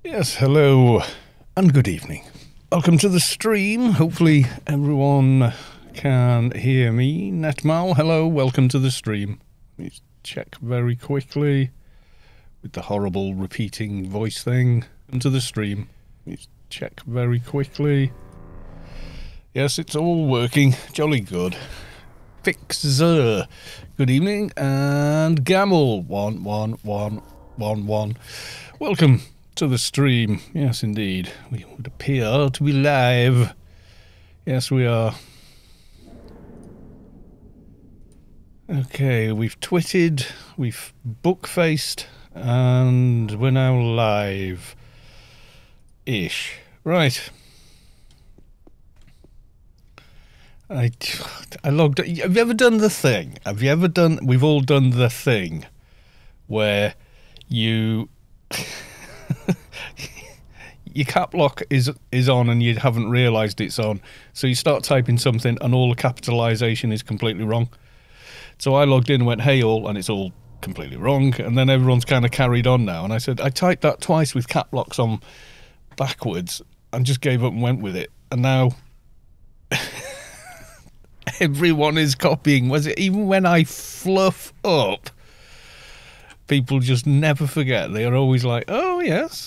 Yes, hello and good evening. Welcome to the stream. Hopefully everyone can hear me. Netmal, hello, welcome to the stream. Let me check very quickly with the horrible repeating voice thing. Welcome to the stream. Let me check very quickly. Yes, it's all working. Jolly good. Fixer, good evening. And Gamel, 11111. Welcome to the stream. Yes, indeed. We would appear to be live. Yes, we are. Okay, we've twitted, we've book-faced, and we're now live-ish. Right. I logged... Have you ever done the thing? Have you ever done... We've all done the thing where you... your cap lock is on and you haven't realised it's on. So you start typing something and all the capitalisation is completely wrong. So I logged in and went, hey all, and it's all completely wrong. And then everyone's kind of carried on now. And I said, I typed that twice with cap locks on backwards and just gave up and went with it. And now... everyone is copying. Was it even when I fluff up? People just never forget. They are always like, oh, yes.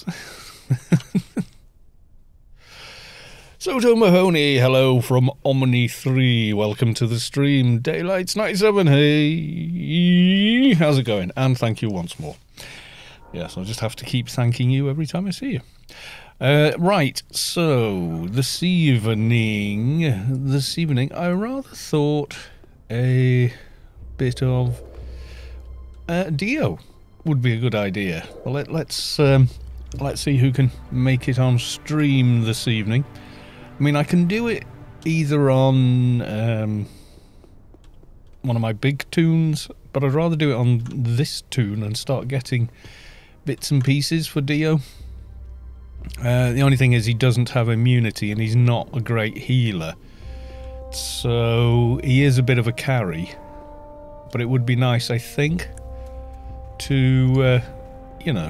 Soto Mahoney, hello from Omni3. Welcome to the stream. Daylights97, hey. How's it going? And thank you once more. Yes, I'll just have to keep thanking you every time I see you. Right, so this evening, I rather thought a bit of Dio would be a good idea. Well, let's see who can make it on stream this evening. I mean, I can do it either on one of my big tunes, but I'd rather do it on this tune and start getting bits and pieces for Dio. The only thing is he doesn't have immunity and he's not a great healer. So he is a bit of a carry. But it would be nice, I think, to, you know,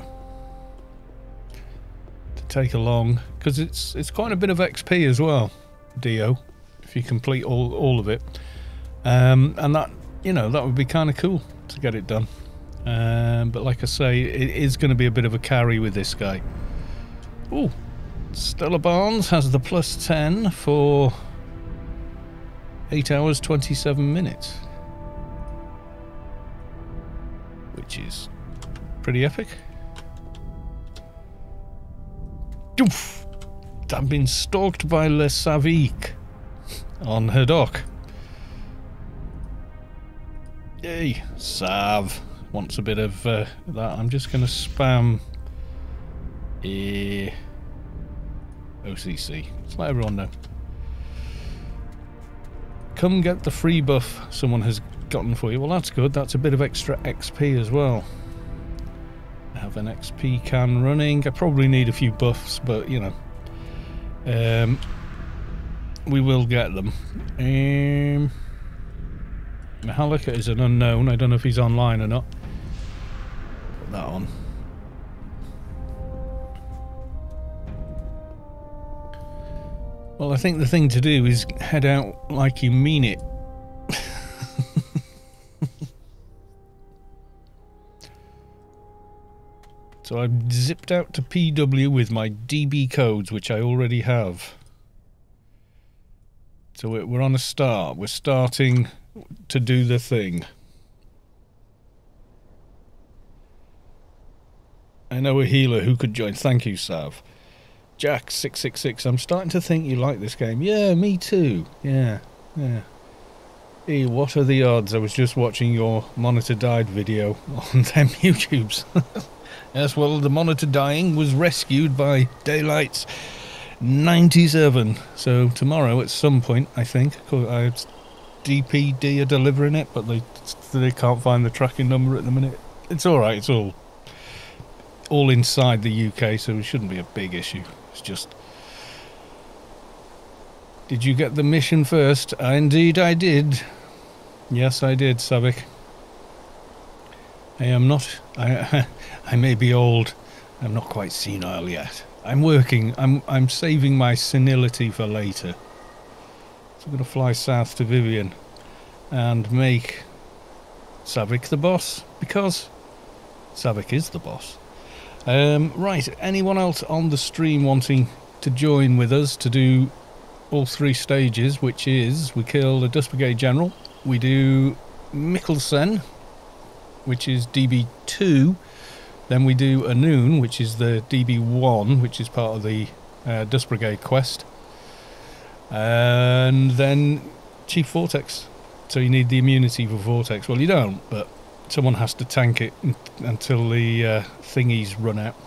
to take along. Because it's quite a bit of XP as well, Dio, if you complete all of it. And that, you know, that would be kind of cool to get it done. But like I say, it is going to be a bit of a carry with this guy. Oh, Stella Barnes has the +10 for 8 hours 27 minutes, which is pretty epic. Oof. I've been stalked by Le Savique on her dock. Yay, Sav wants a bit of that. I'm just going to spam OCC. Just let everyone know. Come get the free buff someone has gotten for you. Well, that's good. That's a bit of extra XP as well. I have an XP can running. I probably need a few buffs, but you know, we will get them. Mehallica is an unknown. I don't know if he's online or not. Put that on. Well, I think the thing to do is head out like you mean it. So I've zipped out to PW with my DB codes, which I already have. So we're on a start. We're starting to do the thing. I know a healer who could join. Thank you, Sav. Jack666, I'm starting to think you like this game. Yeah, me too. Yeah. Hey, what are the odds? I was just watching your monitor died video on them YouTubes. Yes, well, the monitor dying was rescued by Daylights 97. So tomorrow at some point, I think, DPD are delivering it, but they can't find the tracking number at the minute. It's alright, it's all inside the UK, so it shouldn't be a big issue. It's just... Did you get the mission first? Indeed I did. Yes, I did, Savik. I am not... I may be old I'm not quite senile yet. I'm working. I'm saving my senility for later. So I'm going to fly south to Vivian and make Savik the boss, because Savik is the boss. Right, anyone else on the stream wanting to join with us to do all 3 stages, which is we kill the Dust Brigade General, we do Mikkelsen, which is DB2, then we do Anoon, which is the DB1, which is part of the Dust Brigade quest, and then Chief Vortex. So you need the immunity for Vortex. Well, you don't, but someone has to tank it until the thingies run out.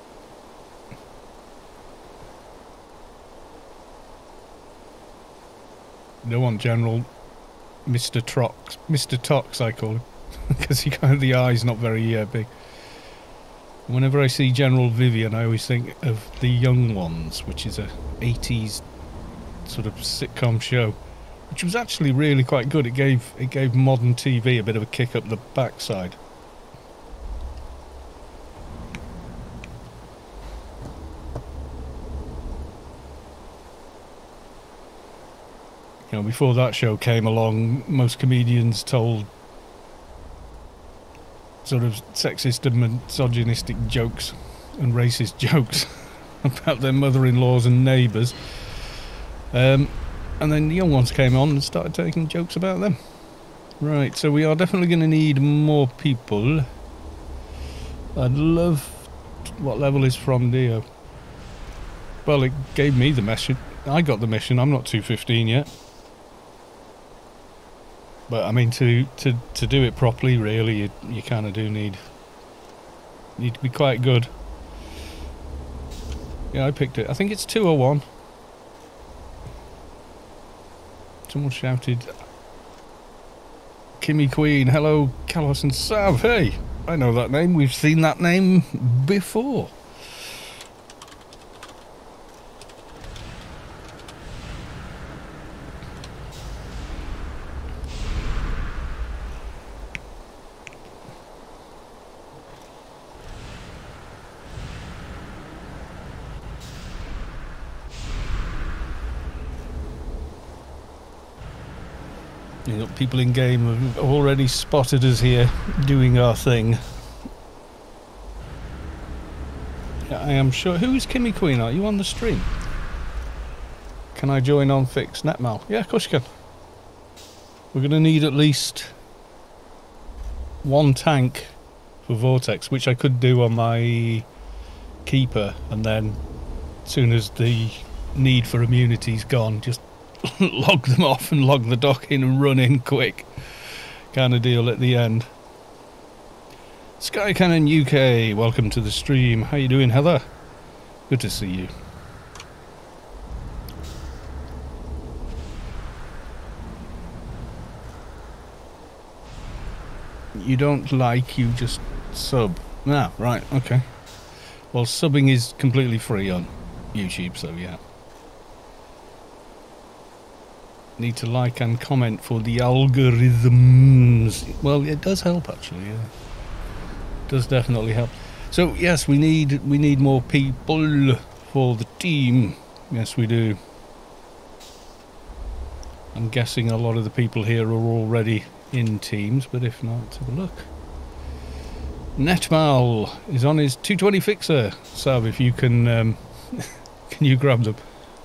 No one, General Mr. Trox, Mr. Tox, I call him, because he kind of the eye's not very big. Whenever I see General Vivian, I always think of The Young Ones, which is a 80s sort of sitcom show, which was actually really quite good. It gave modern TV a bit of a kick up the backside. You know, before that show came along, most comedians told sort of sexist and misogynistic jokes and racist jokes about their mother-in-laws and neighbours. And then the young ones came on and started taking jokes about them. Right, so we are definitely going to need more people. I'd love... What level is From Dio? Well, it gave me the mission. I got the mission. I'm not 215 yet. But I mean, to do it properly, really, you kind of do need to be quite good. Yeah, I picked it. I think it's 201. Someone shouted, Kimmy Queen, hello, Kalos and Sav. Hey, I know that name. We've seen that name before. You know, people in game have already spotted us here doing our thing. I am sure. Who is Kimmy Queen? Are you on the stream? Can I join on fixed netmal? Yeah, of course you can. We're going to need at least 1 tank for Vortex, which I could do on my Keeper, and then as soon as the need for immunity's gone, just log them off and log the dock in and run in quick kind of deal at the end. Sky Cannon UK, welcome to the stream. How you doing, Heather? Good to see you. You don't like, you just sub. Ah, right, okay. Well, subbing is completely free on YouTube, so yeah. Need to like and comment for the algorithms. Well, it does help actually. Yeah, it does definitely help. So yes, we need more people for the team. Yes, we do. I'm guessing a lot of the people here are already in teams, but if not, let's have a look. Netmal is on his 220 fixer. Sav, if you can, can you grab them?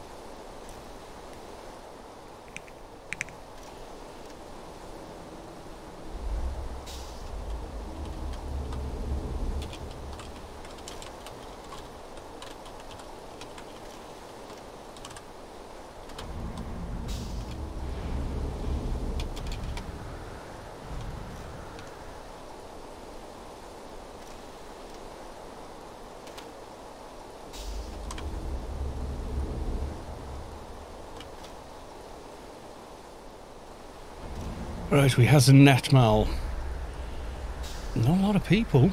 Right, we has a Netmal. Not a lot of people.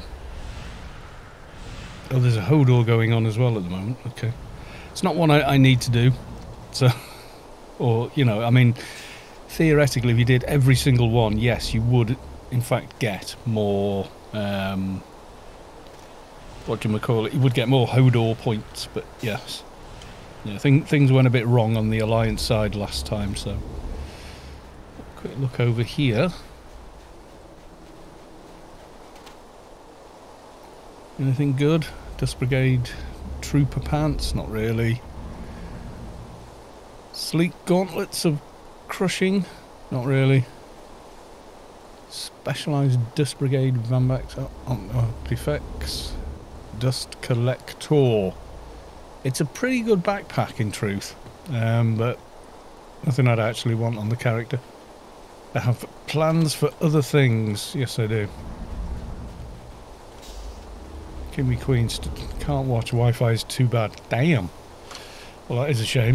Oh, there's a Hodor going on as well at the moment. Okay. It's not one I need to do. So, or, you know, I mean, theoretically, if you did every single one, yes, you would, in fact, get more whatchamacallit, you would get more Hodor points, but yes. Yeah, things went a bit wrong on the Alliance side last time, so... Quick look over here. Anything good? Dust Brigade Trooper Pants? Not really. Sleek Gauntlets of Crushing? Not really. Specialised Dust Brigade Vambax Defects. Dust Collector. It's a pretty good backpack in truth, but nothing I'd actually want on the character. I have plans for other things. Yes, I do. King Me Queens can't watch. Wi-Fi is too bad. Damn. Well, that is a shame.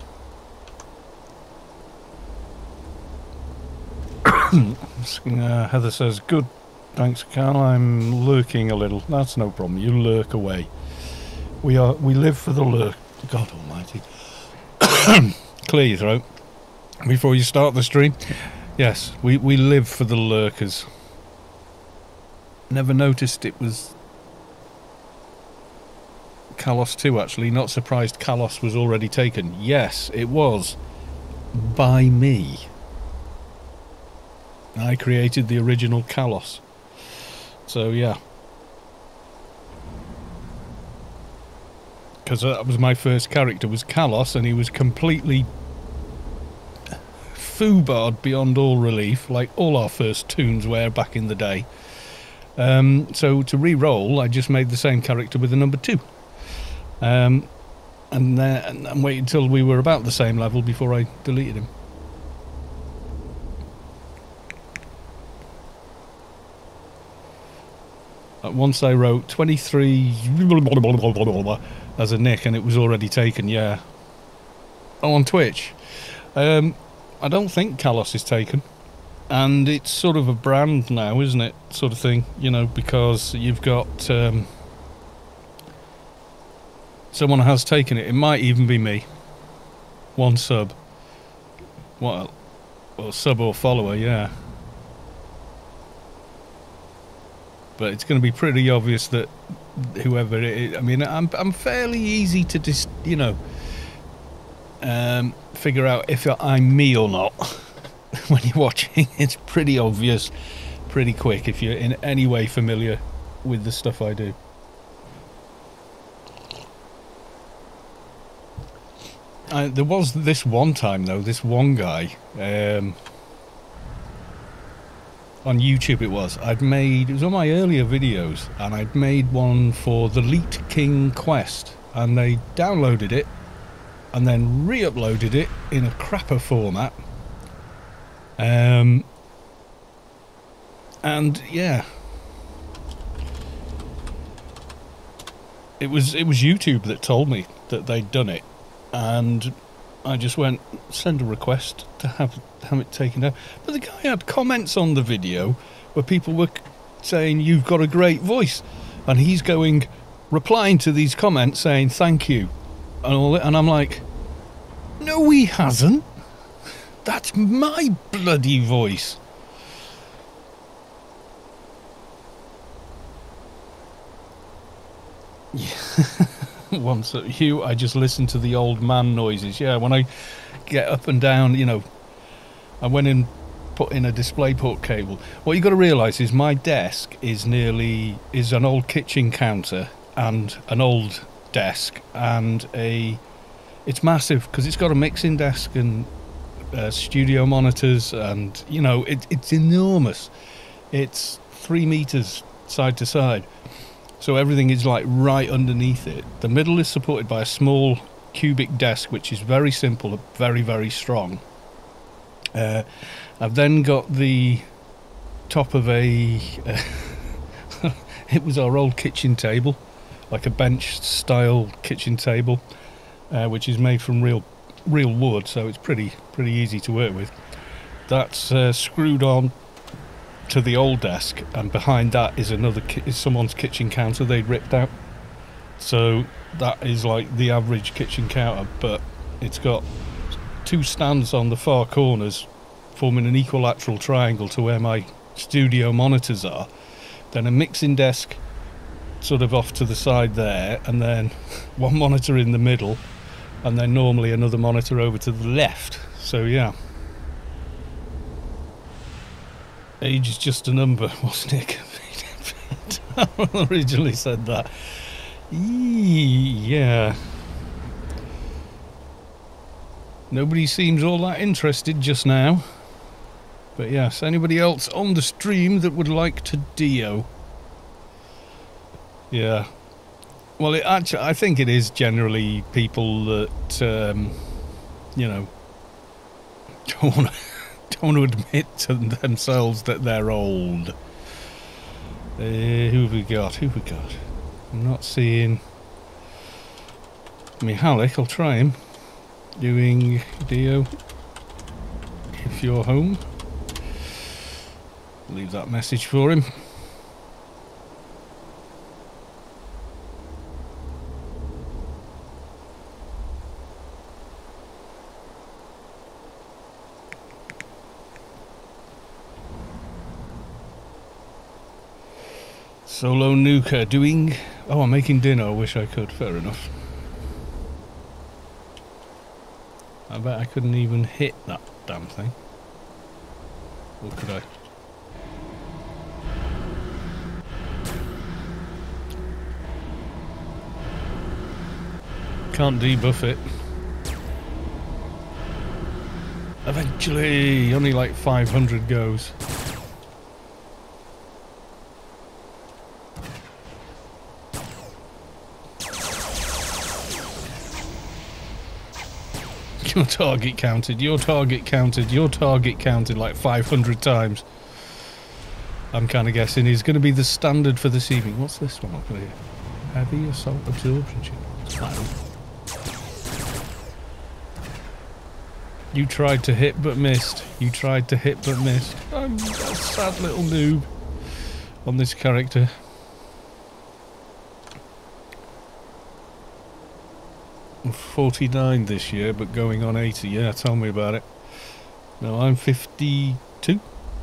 Heather says, good. Thanks, Carl. I'm lurking a little. That's no problem. You lurk away. We live for the lurk. God almighty. Clear your throat before you start the stream. Yes, we live for the lurkers. Never noticed it was Kalos 2, actually. Not surprised Kalos was already taken. Yes, it was. By me. I created the original Kalos. So, yeah. Because that was my first character, was Kalos, and he was completely foobarred beyond all relief, like all our first toons were back in the day. So to re-roll, I just made the same character with the number 2. And waited until we were about the same level before I deleted him. Once I wrote 23 as a nick and it was already taken, yeah. Oh, on Twitch. I don't think Kalos is taken. And it's sort of a brand now, isn't it? Sort of thing, you know, because you've got... someone has taken it. It might even be me. One sub. What? Well, sub or follower, yeah. But it's going to be pretty obvious that whoever it is... I mean, I'm fairly easy to just, you know, figure out if I'm me or not. When you're watching, it's pretty obvious, pretty quick, if you're in any way familiar with the stuff I do. There was this one time, though, this one guy... on YouTube it was. It was on my earlier videos, and I'd made one for the Leet King Quest, and they downloaded it and then re-uploaded it in a crapper format. And yeah, it was YouTube that told me that they'd done it, and I just went, send a request to have it taken down. But the guy had comments on the video where people were saying, you've got a great voice. And he's replying to these comments saying, thank you. And all that. And I'm like, no, he hasn't. That's my bloody voice. Yeah. Once at Hugh, I just listen to the old man noises. Yeah, when I get up and down, you know, I went and put in a DisplayPort cable. What you got to realise is my desk is an old kitchen counter and an old desk and it's massive because it's got a mixing desk and studio monitors, and you know it's enormous. It's 3 meters side to side. So everything is like right underneath it. The middle is supported by a small cubic desk, which is very simple, very, very strong. I've then got the top of it was our old kitchen table, like a bench style kitchen table, which is made from real wood, so it's pretty easy to work with. That's screwed on to the old desk, and behind that is is someone's kitchen counter they'd ripped out. So that is like the average kitchen counter, but it's got 2 stands on the far corners forming an equilateral triangle to where my studio monitors are, then a mixing desk sort of off to the side there, and then one monitor in the middle, and then normally another monitor over to the left. So yeah, age is just a number, wasn't it? I originally said that. Yeah. Nobody seems all that interested just now. But yes, anybody else on the stream that would like to Dio? Yeah. Well, it actually, I think it is generally people that, you know, don't want to admit to themselves that they're old. Who have we got? Who have we got? I'm not seeing Mihalik. I'll try him. Doing Dio. If you're home. Leave that message for him. Solo Nuka doing... Oh, I'm making dinner. I wish I could. Fair enough. I bet I couldn't even hit that damn thing. Or could I? Can't debuff it. Eventually, only like 500 goes. Your target counted, your target counted, your target counted like 500 times. I'm kind of guessing he's going to be the standard for this evening. What's this one up here? Heavy assault absorption shield. You tried to hit but missed. You tried to hit but missed. I'm a sad little noob on this character. I'm 49 this year, but going on 80. Yeah, tell me about it. No, I'm 52.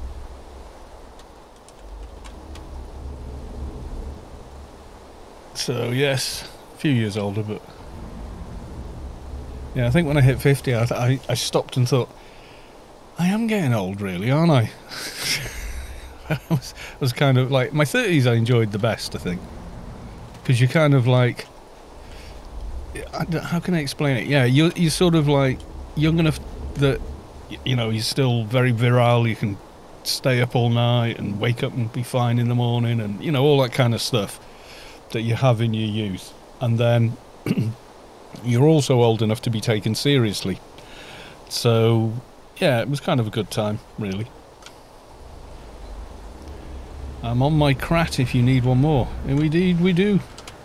So yes, a few years older, but yeah, I think when I hit 50, I stopped and thought, I am getting old, really, aren't I? I was kind of like, my 30s I enjoyed the best, I think, because you're kind of like, how can I explain it? Yeah, you're sort of like young enough that, you know, you're still very virile, you can stay up all night and wake up and be fine in the morning, and, you know, all that kind of stuff that you have in your youth. And then you're also old enough to be taken seriously. So, yeah, it was kind of a good time, really. I'm on my crat if you need one more. And indeed we do.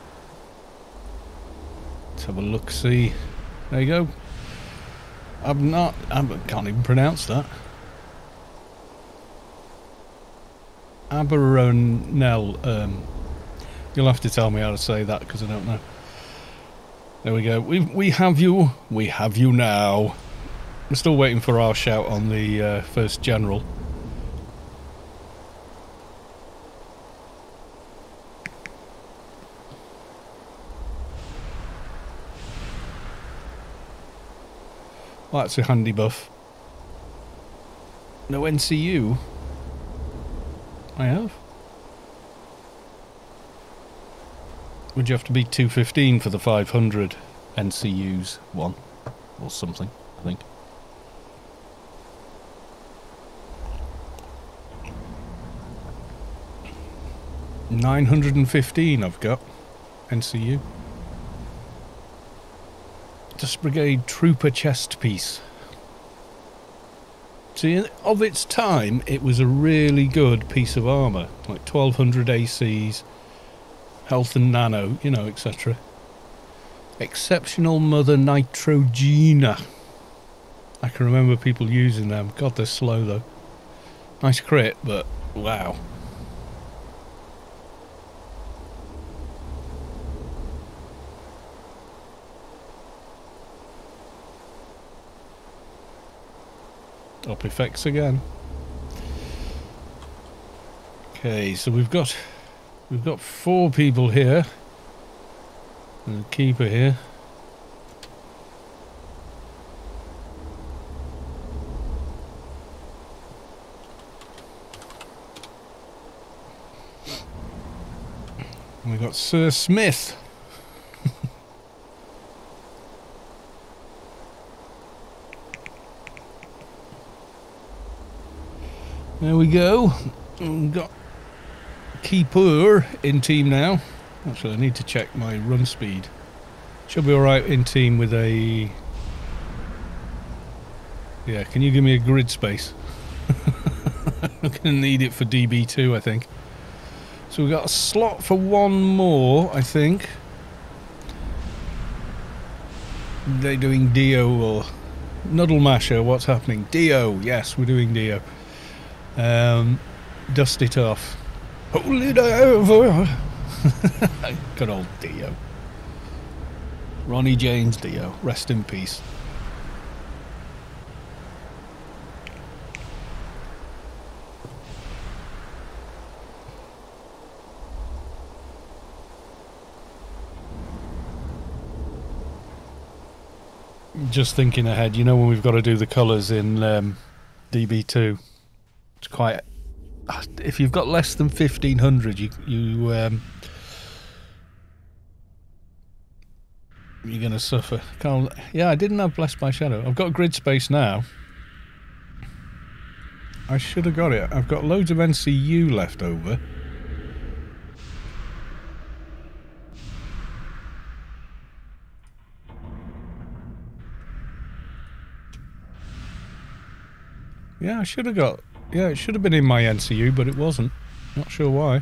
Let's have a look-see. There you go. I can't even pronounce that. Aberonel. You'll have to tell me how to say that because I don't know. There we go. We have you. We have you now. I'm still waiting for our shout on the first general. Well, that's a handy buff. No NCU? I have. Would you have to be 215 for the 500 NCUs one? Or something, I think. $915 I've got. NCU. Dust Brigade Trooper chest piece. See, of its time, it was a really good piece of armour. Like 1200 ACs, health and nano, you know, etc. Exceptional Mother Nitrogena. I can remember people using them. God, they're slow though. Nice crit, but wow. Up effects again. Okay, so we've got We've got 4 people here. And a keeper here. And we've got Sir Smith. There we go. We've got keeper in team now. Actually, I need to check my run speed. Should be alright in team with a... Yeah, can you give me a grid space? I'm going to need it for DB2, I think. So we've got a slot for 1 more, I think. They're doing Dio or... Nuddle Masher, what's happening? Dio, yes, we're doing Dio. Dust it off. Hold it over. Good old Dio. Ronnie James Dio. Rest in peace. Just thinking ahead, you know, when we've got to do the colours in DB2, it's quite... If you've got less than 1500, you're going to suffer. Yeah, I didn't have Blessed by Shadow. I've got grid space now. I should have got it. I've got loads of NCU left over. Yeah, I should have got... Yeah, it should have been in my NCU, but it wasn't. Not sure why.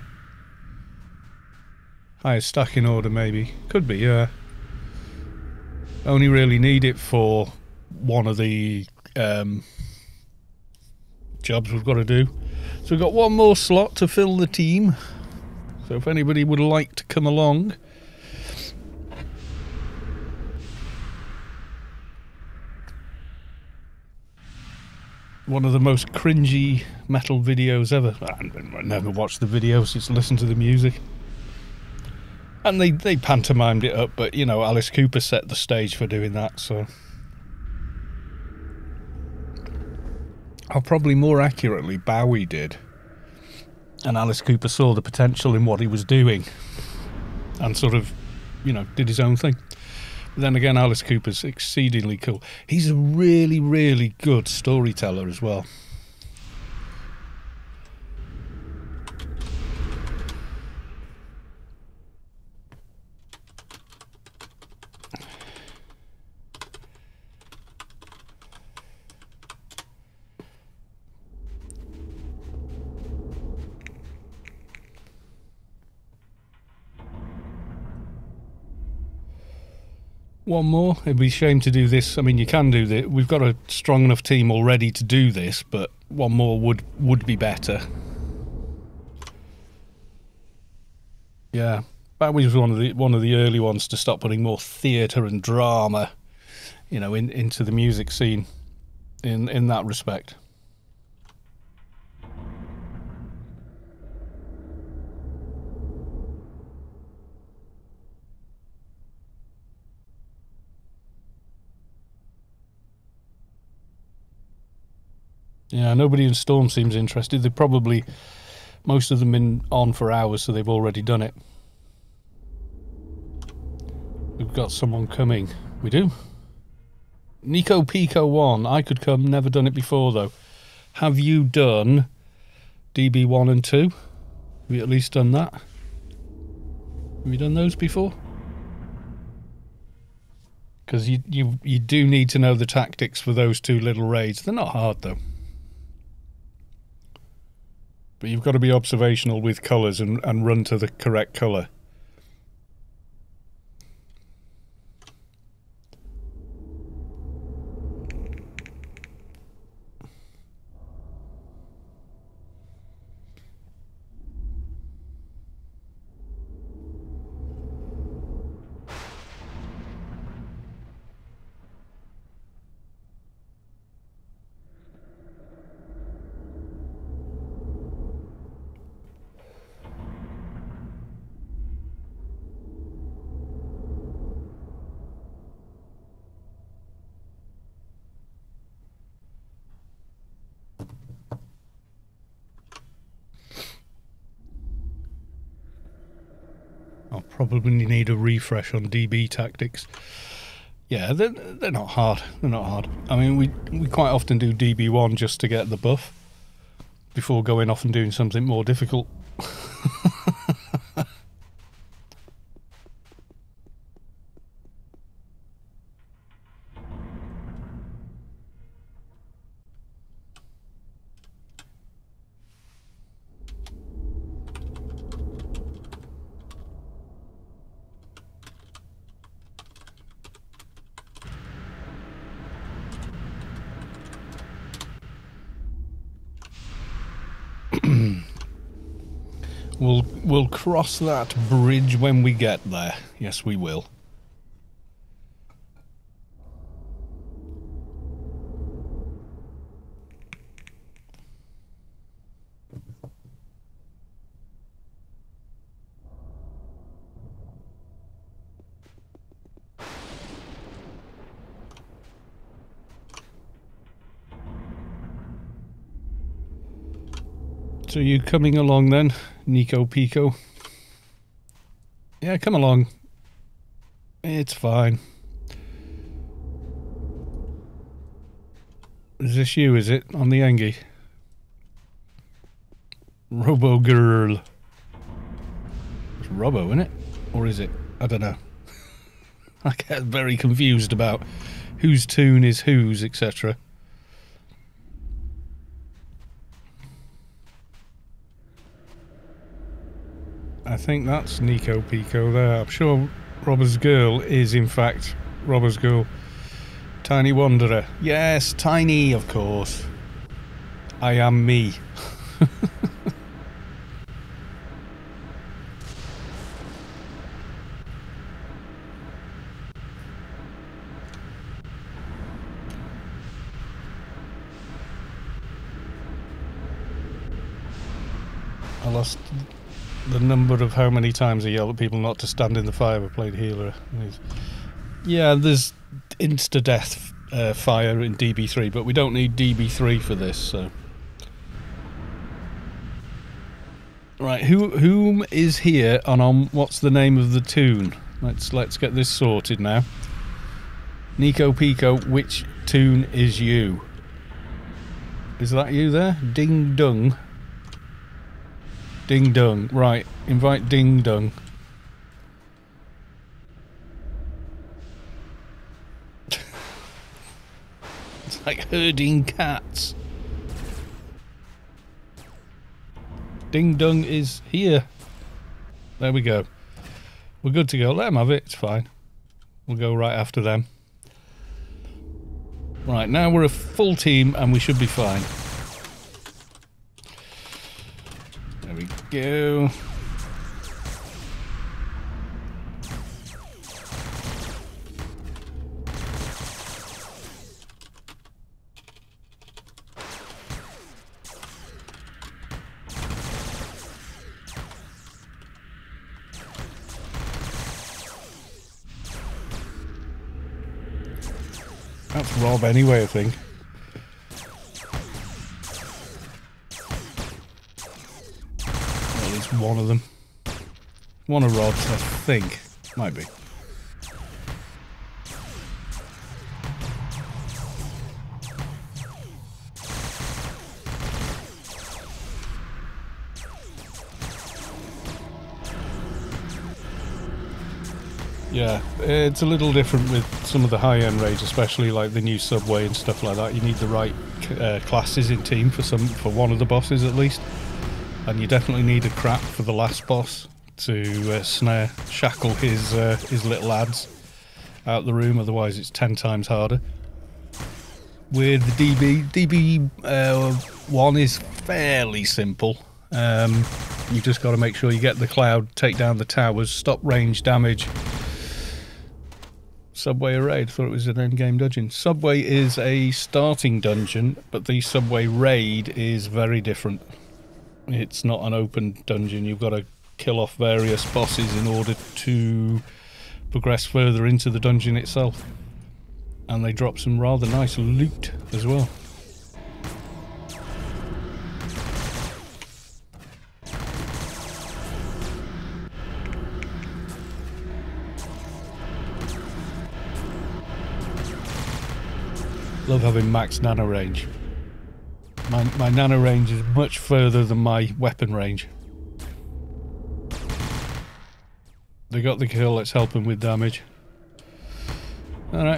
Highest stacking order, maybe. Could be, yeah. Only really need it for one of the jobs we've got to do. So we've got 1 more slot to fill the team. So if anybody would like to come along... One of the most cringy metal videos ever. I never watched the videos, just listened to the music. And they pantomimed it up, but, you know, Alice Cooper set the stage for doing that, so... Or probably more accurately, Bowie did. And Alice Cooper saw the potential in what he was doing. And sort of, you know, did his own thing. Then again, Alice Cooper's exceedingly cool. He's a really, really good storyteller as well. One more. It'd be a shame to do this. I mean, you can do this. We've got a strong enough team already to do this, but one more would be better. Yeah, Bowie was one of the early ones to start putting more theatre and drama, you know, into the music scene. In that respect. Yeah, nobody in Storm seems interested. They've probably, most of them been on for hours, so they've already done it. We've got someone coming. We do? Nico Pico 1. I could come, never done it before though. Have you done DB 1 and 2? Have you at least done that? Have you done those before? Because you do need to know the tactics for those 2 little raids. They're not hard though. But you've got to be observational with colours and run to the correct colour. I'll probably need a refresh on DB tactics. Yeah, they're not hard. They're not hard. I mean, we quite often do DB1 just to get the buff before going off and doing something more difficult. We'll cross that bridge when we get there. Yes, we will. So you coming along then, Nico Pico? Yeah, come along. It's fine. Is this you, is it? On the Engie? Robo Girl. It's Robo, isn't it? Or is it? I don't know. I get very confused about whose tune is whose, etc. I think that's Nico Pico there. I'm sure Robber's Girl is in fact Robber's Girl. Tiny Wanderer. Yes, Tiny, of course. I am me. I lost the number of how many times I yell at people not to stand in the fire. I played healer. Yeah, there's insta-death fire in DB3, but we don't need DB3 for this, so... Right, whom is here and on what's the name of the tune? Let's get this sorted now. Nico Pico, which tune is you? Is that you there? Ding Dung. Ding Dung. Right, invite Ding Dung. It's like herding cats. Ding Dung is here. There we go. We're good to go. Let them have it. It's fine. We'll go right after them. Right, now we're a full team and we should be fine. There we go. That's Rob anyway, I think. At least one of them. One of Rob's, I think. Might be. Yeah, it's a little different with some of the high-end raids, especially like the new Subway and stuff like that. You need the right classes in team for one of the bosses at least, and you definitely need a crap for the last boss to shackle his little lads out the room. Otherwise, it's 10 times harder. With the DB1 is fairly simple. You just got to make sure you get the cloud, take down the towers, stop range damage. Subway raid, thought it was an endgame dungeon. Subway is a starting dungeon, but the Subway raid is very different. It's not an open dungeon. You've got to kill off various bosses in order to progress further into the dungeon itself. And they drop some rather nice loot as well. Love having max nano range. My nano range is much further than my weapon range. They got the kill, let's help them with damage. Alright.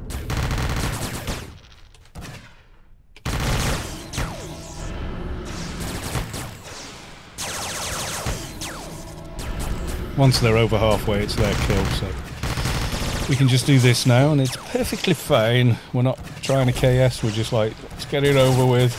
Once they're over halfway, it's their kill, so we can just do this now, and it's perfectly fine. We're not trying to KS, we're just like, let's get it over with.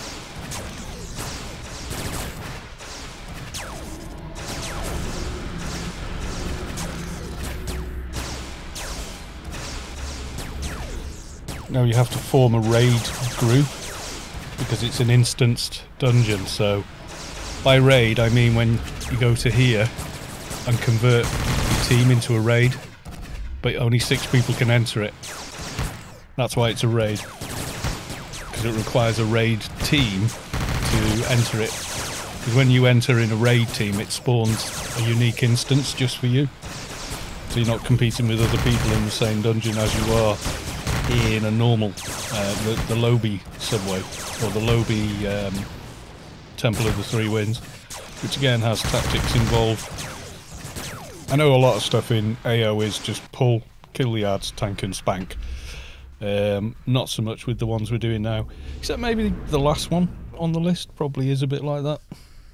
Now you have to form a raid group, because it's an instanced dungeon, so by raid I mean when you go to here and convert your team into a raid, but only 6 people can enter it. That's why it's a raid, because it requires a raid team to enter it. Because when you enter in a raid team, it spawns a unique instance just for you, so you're not competing with other people in the same dungeon as you are in a normal the Lobi subway, or the Lobi Temple of the Three Winds, which again has tactics involved. I know a lot of stuff in AO is just pull, kill the ads, tank and spank. Not so much with the ones we're doing now. Except maybe the last one on the list probably is a bit like that.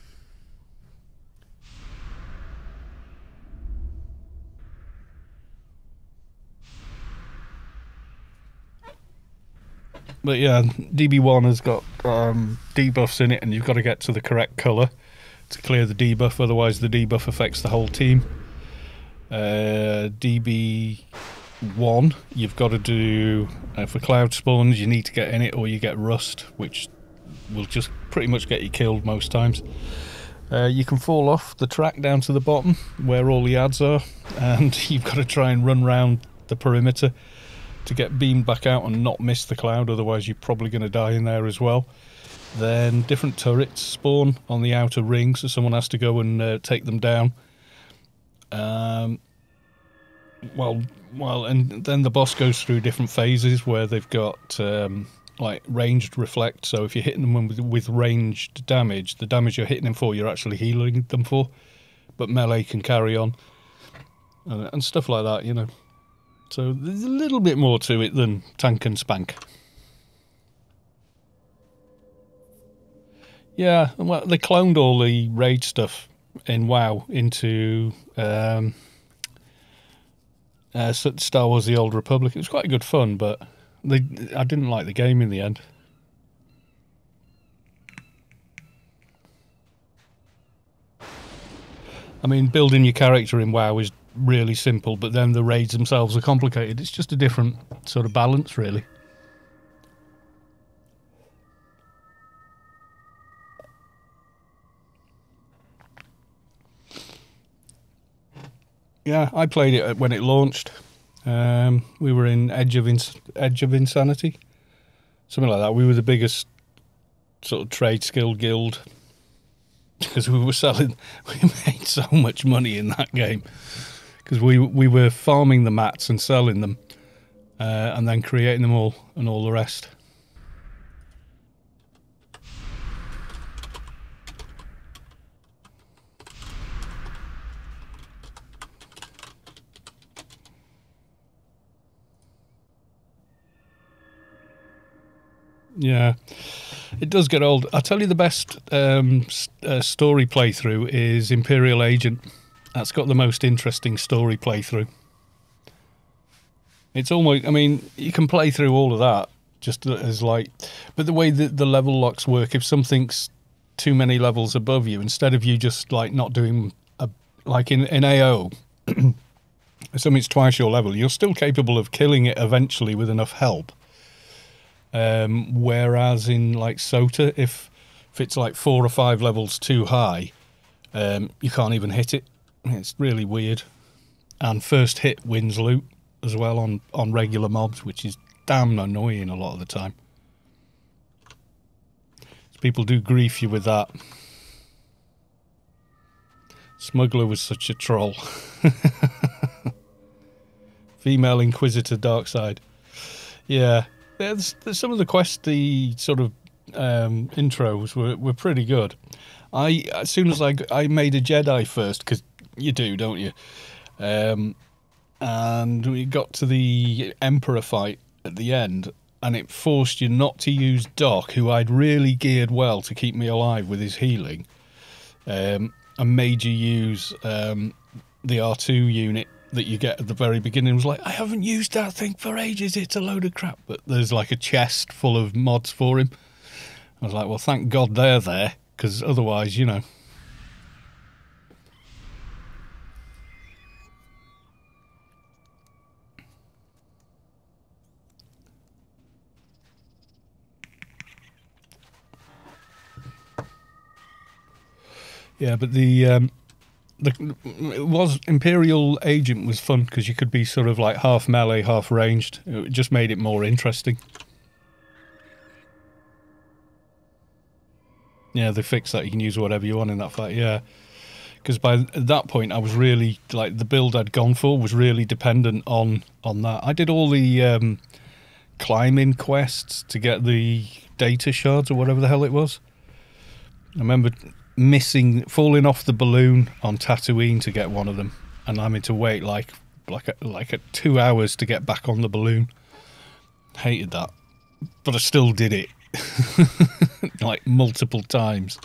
But yeah, DB1 has got debuffs in it, and you've got to get to the correct colour to clear the debuff, otherwise the debuff affects the whole team. DB1, you've got to do, for cloud spawns, you need to get in it or you get rust, which will just pretty much get you killed most times. You can fall off the track down to the bottom where all the ads are, and you've got to try and run around the perimeter to get beamed back out and not miss the cloud, otherwise you're probably going to die in there as well. Then different turrets spawn on the outer ring, so someone has to go and take them down. And then the boss goes through different phases where they've got like ranged reflect, so if you're hitting them with ranged damage, the damage you're hitting them for, you're actually healing them for, but melee can carry on, and stuff like that, you know. So there's a little bit more to it than tank and spank. Yeah, well, they cloned all the raid stuff in WoW into Star Wars The Old Republic. It was quite good fun, but I didn't like the game in the end. I mean, building your character in WoW is really simple, but then the raids themselves are complicated. It's just a different sort of balance, really. Yeah, I played it when it launched. We were in Edge of Insanity, something like that. We were the biggest sort of trade skill guild because we made so much money in that game because we were farming the mats and selling them, and then creating them all and all the rest. Yeah, it does get old. I'll tell you the best story playthrough is Imperial Agent. That's got the most interesting story playthrough. It's almost, I mean, you can play through all of that just as like, but the way that the level locks work, if something's too many levels above you, instead of you just like not doing like in AO, if something's twice your level, you're still capable of killing it eventually with enough help. Whereas in like Sota, if it's like 4 or 5 levels too high, you can't even hit it. It's really weird. And first hit wins loot as well on regular mobs, which is damn annoying a lot of the time. So people do grief you with that. Smuggler was such a troll. Female Inquisitor Darkside. Yeah. Some of the questy sort of intros were pretty good. As soon as I made a Jedi first, because you do, don't you? And we got to the Emperor fight at the end, and it forced you not to use Doc, who I'd really geared well to keep me alive with his healing, and made you use the R2 unit that you get at the very beginning. It was like, I haven't used that thing for ages, it's a load of crap. But there's like a chest full of mods for him. I was like, well, thank God they're there, because otherwise, you know. Yeah, but the Imperial Agent was fun because you could be sort of like half melee, half ranged. It just made it more interesting. Yeah, they fixed that. You can use whatever you want in that fight. Yeah, because by that point, I was really like the build I'd gone for was really dependent on that. I did all the climbing quests to get the data shards or whatever the hell it was. I remember falling off the balloon on Tatooine to get one of them, and having to wait like 2 hours to get back on the balloon. Hated that, but I still did it. Like multiple times.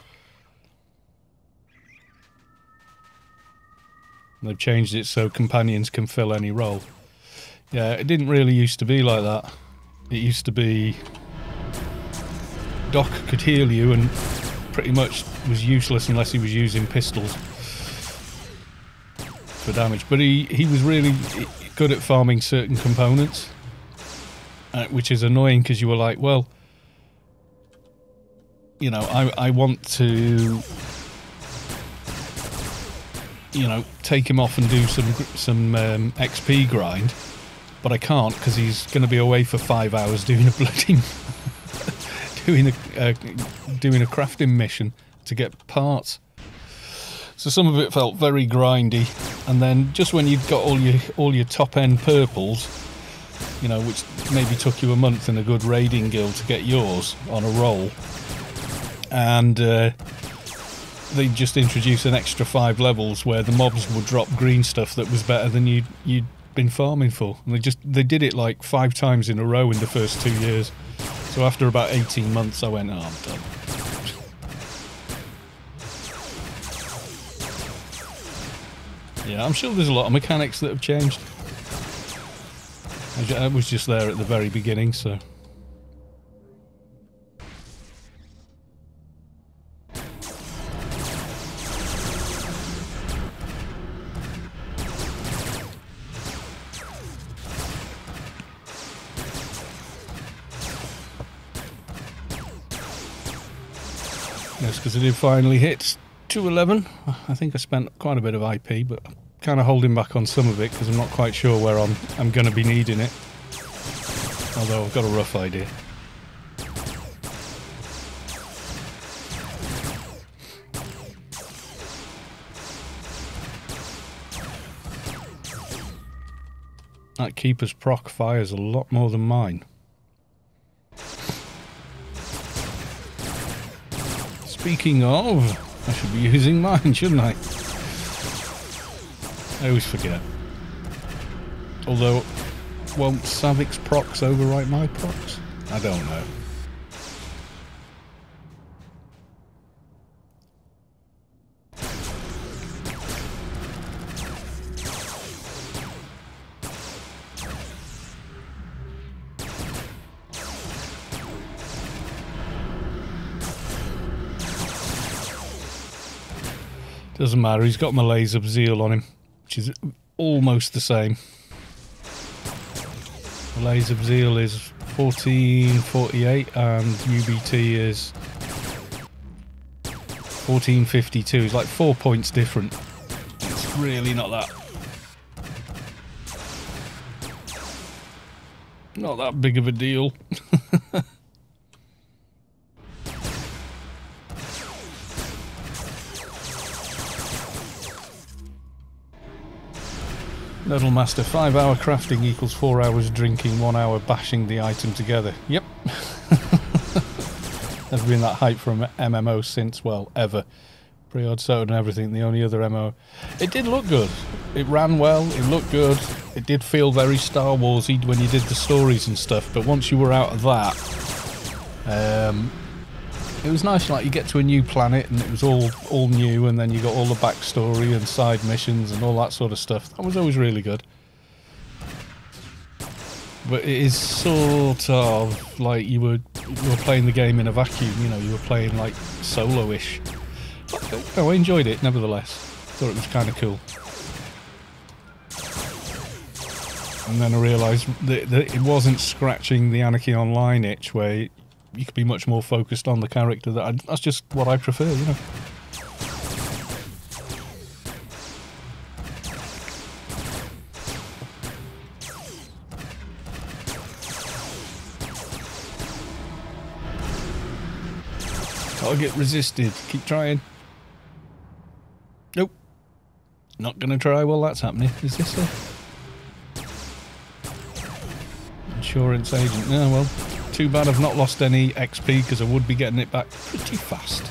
They've changed it so companions can fill any role. Yeah, it didn't really used to be like that. It used to be Doc could heal you and pretty much was useless unless he was using pistols for damage. But he was really good at farming certain components, which is annoying because you were like, well, you know, I want to, you know, take him off and do some XP grind, but I can't because he's going to be away for 5 hours doing a bloody doing a crafting mission to get parts. So some of it felt very grindy, and then just when you've got all your top end purples, you know, which maybe took you a month in a good raiding guild to get yours on a roll. And they just introduced an extra 5 levels where the mobs would drop green stuff that was better than you'd been farming for. And they did it like 5 times in a row in the first 2 years. So after about 18 months, I went, oh, I'm done. Yeah, I'm sure there's a lot of mechanics that have changed. I was just there at the very beginning, so. Yes, because I did finally hit 211. I think I spent quite a bit of IP, but I'm kind of holding back on some of it because I'm not quite sure where I'm going to be needing it. Although I've got a rough idea. That Keeper's proc fires a lot more than mine. Speaking of, I should be using mine, shouldn't I? I always forget. Although, won't Savik's procs overwrite my procs? I don't know. Doesn't matter, he's got Malaise of Zeal on him, which is almost the same. Malaise of Zeal is 1448 and UBT is 1452. It's like 4 points different. It's really not that big of a deal. Nerdle Master, 5 hour crafting equals 4 hours drinking, 1 hour bashing the item together. Yep. Never been that hype from MMO since, well, ever. Pre-odd soda and everything, the only other MMO. It did look good. It ran well, it looked good. It did feel very Star Wars-y when you did the stories and stuff, but once you were out of that, it was nice, like you get to a new planet and it was all new, and then you got all the backstory and side missions and all that sort of stuff. That was always really good. But it is sort of like you were playing the game in a vacuum, you know, you were playing like solo-ish. But, I enjoyed it nevertheless. Thought it was kind of cool. And then I realised that it wasn't scratching the Anarchy Online itch where you could be much more focused on the character. That's just what I prefer, you know. Target resisted. Keep trying. Nope. Not going to try while that's happening. Is this a insurance agent? No, well, too bad I've not lost any XP because I would be getting it back pretty fast.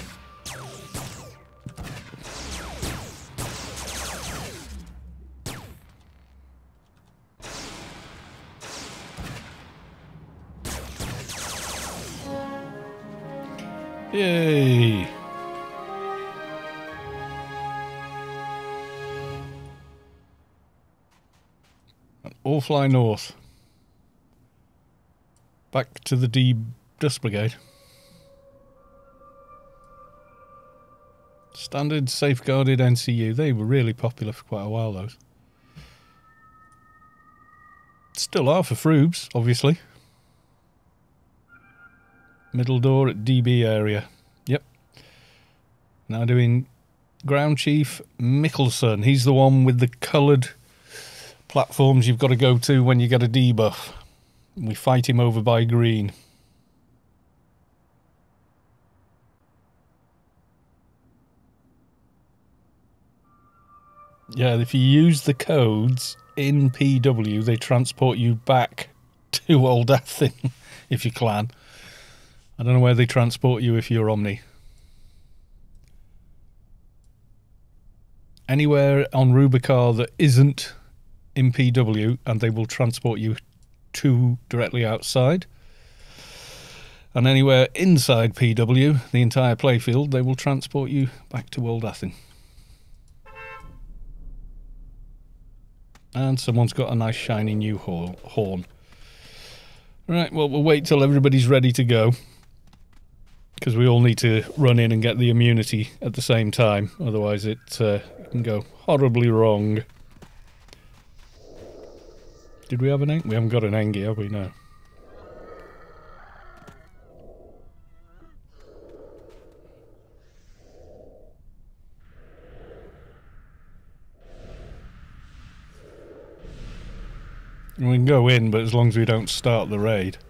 Yay! And all fly north. Back to the D Dust Brigade. Standard safeguarded NCU. They were really popular for quite a while, those. Still are for Froobs, obviously. Middle door at DB area. Yep. Now doing Ground Chief Mickelson. He's the one with the coloured platforms you've got to go to when you get a debuff. We fight him over by green. Yeah, if you use the codes in PW, they transport you back to Old Athen, if you clan. I don't know where they transport you if you're Omni. Anywhere on Rubicar that isn't in PW, and they will transport you to directly outside. And anywhere inside PW, the entire playfield, they will transport you back to Old Athen. And someone's got a nice shiny new horn. Right, well, we'll wait till everybody's ready to go, because we all need to run in and get the immunity at the same time. Otherwise it can go horribly wrong. Did we have an Engi? We haven't got an Engi, have we? No. We can go in, but as long as we don't start the raid.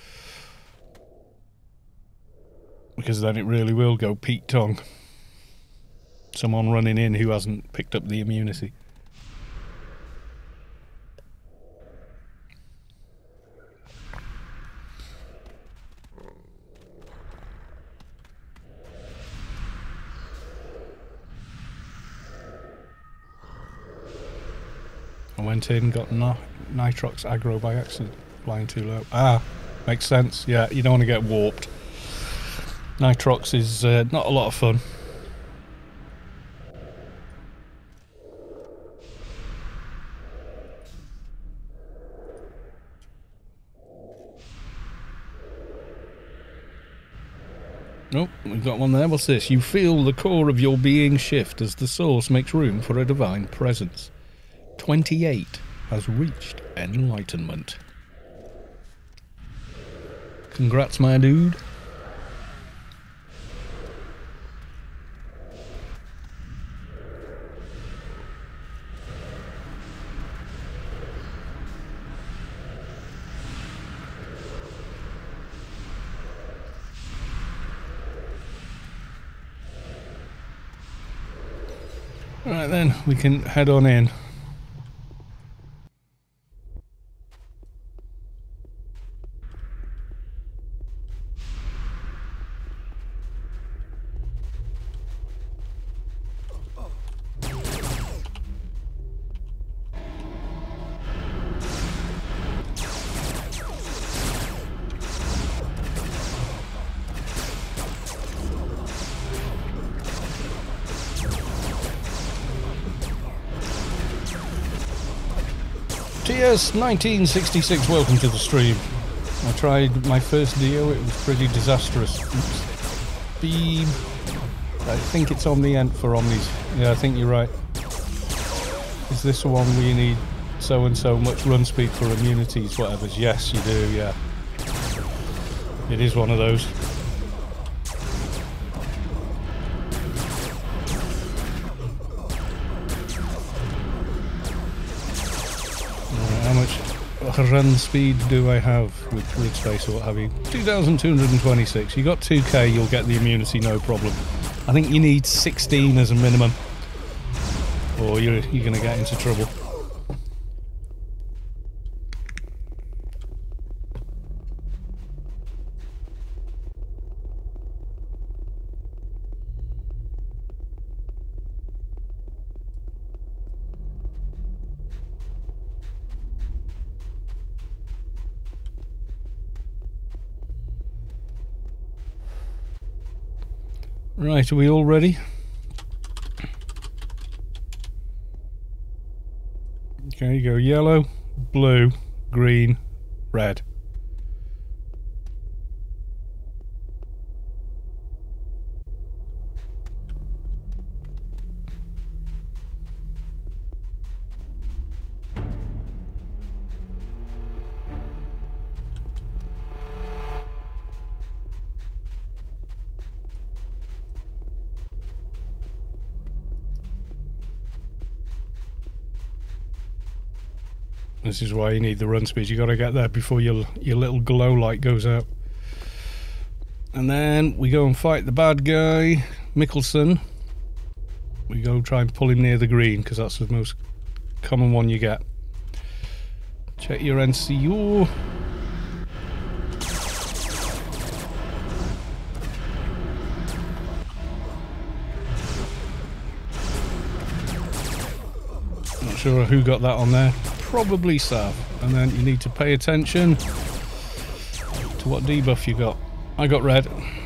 Because then it really will go Pete Tong. Someone running in who hasn't picked up the immunity. I went in, got Nitrox aggro by accident, flying too low. Ah, makes sense. Yeah, you don't want to get warped. Nitrox is not a lot of fun. Nope, we've got one there. What's this? You feel the core of your being shift as the source makes room for a divine presence. 28 has reached enlightenment. Congrats, my dude. Right then, we can head on in. TS1966, welcome to the stream. I tried my first Dio, it was pretty disastrous. Oops. Beeb. I think it's on the end for Omnis. Yeah, I think you're right. Is this the one where you need so and so much run speed for immunities, whatever's? Yes, you do, yeah. It is one of those. How much run speed do I have with grid space or what have you? 2,226. You got 2k, you'll get the immunity, no problem. I think you need 16 as a minimum, or you're going to get into trouble. Right, are we all ready? Okay, you go yellow, blue, green, red. This is why you need the run speed. You got to get there before your little glow light goes out. And then we go and fight the bad guy, Mikkelsen. We go try and pull him near the green because that's the most common one you get. Check your NCU. Not sure who got that on there. Probably Sav. And then you need to pay attention to what debuff you got. I got red.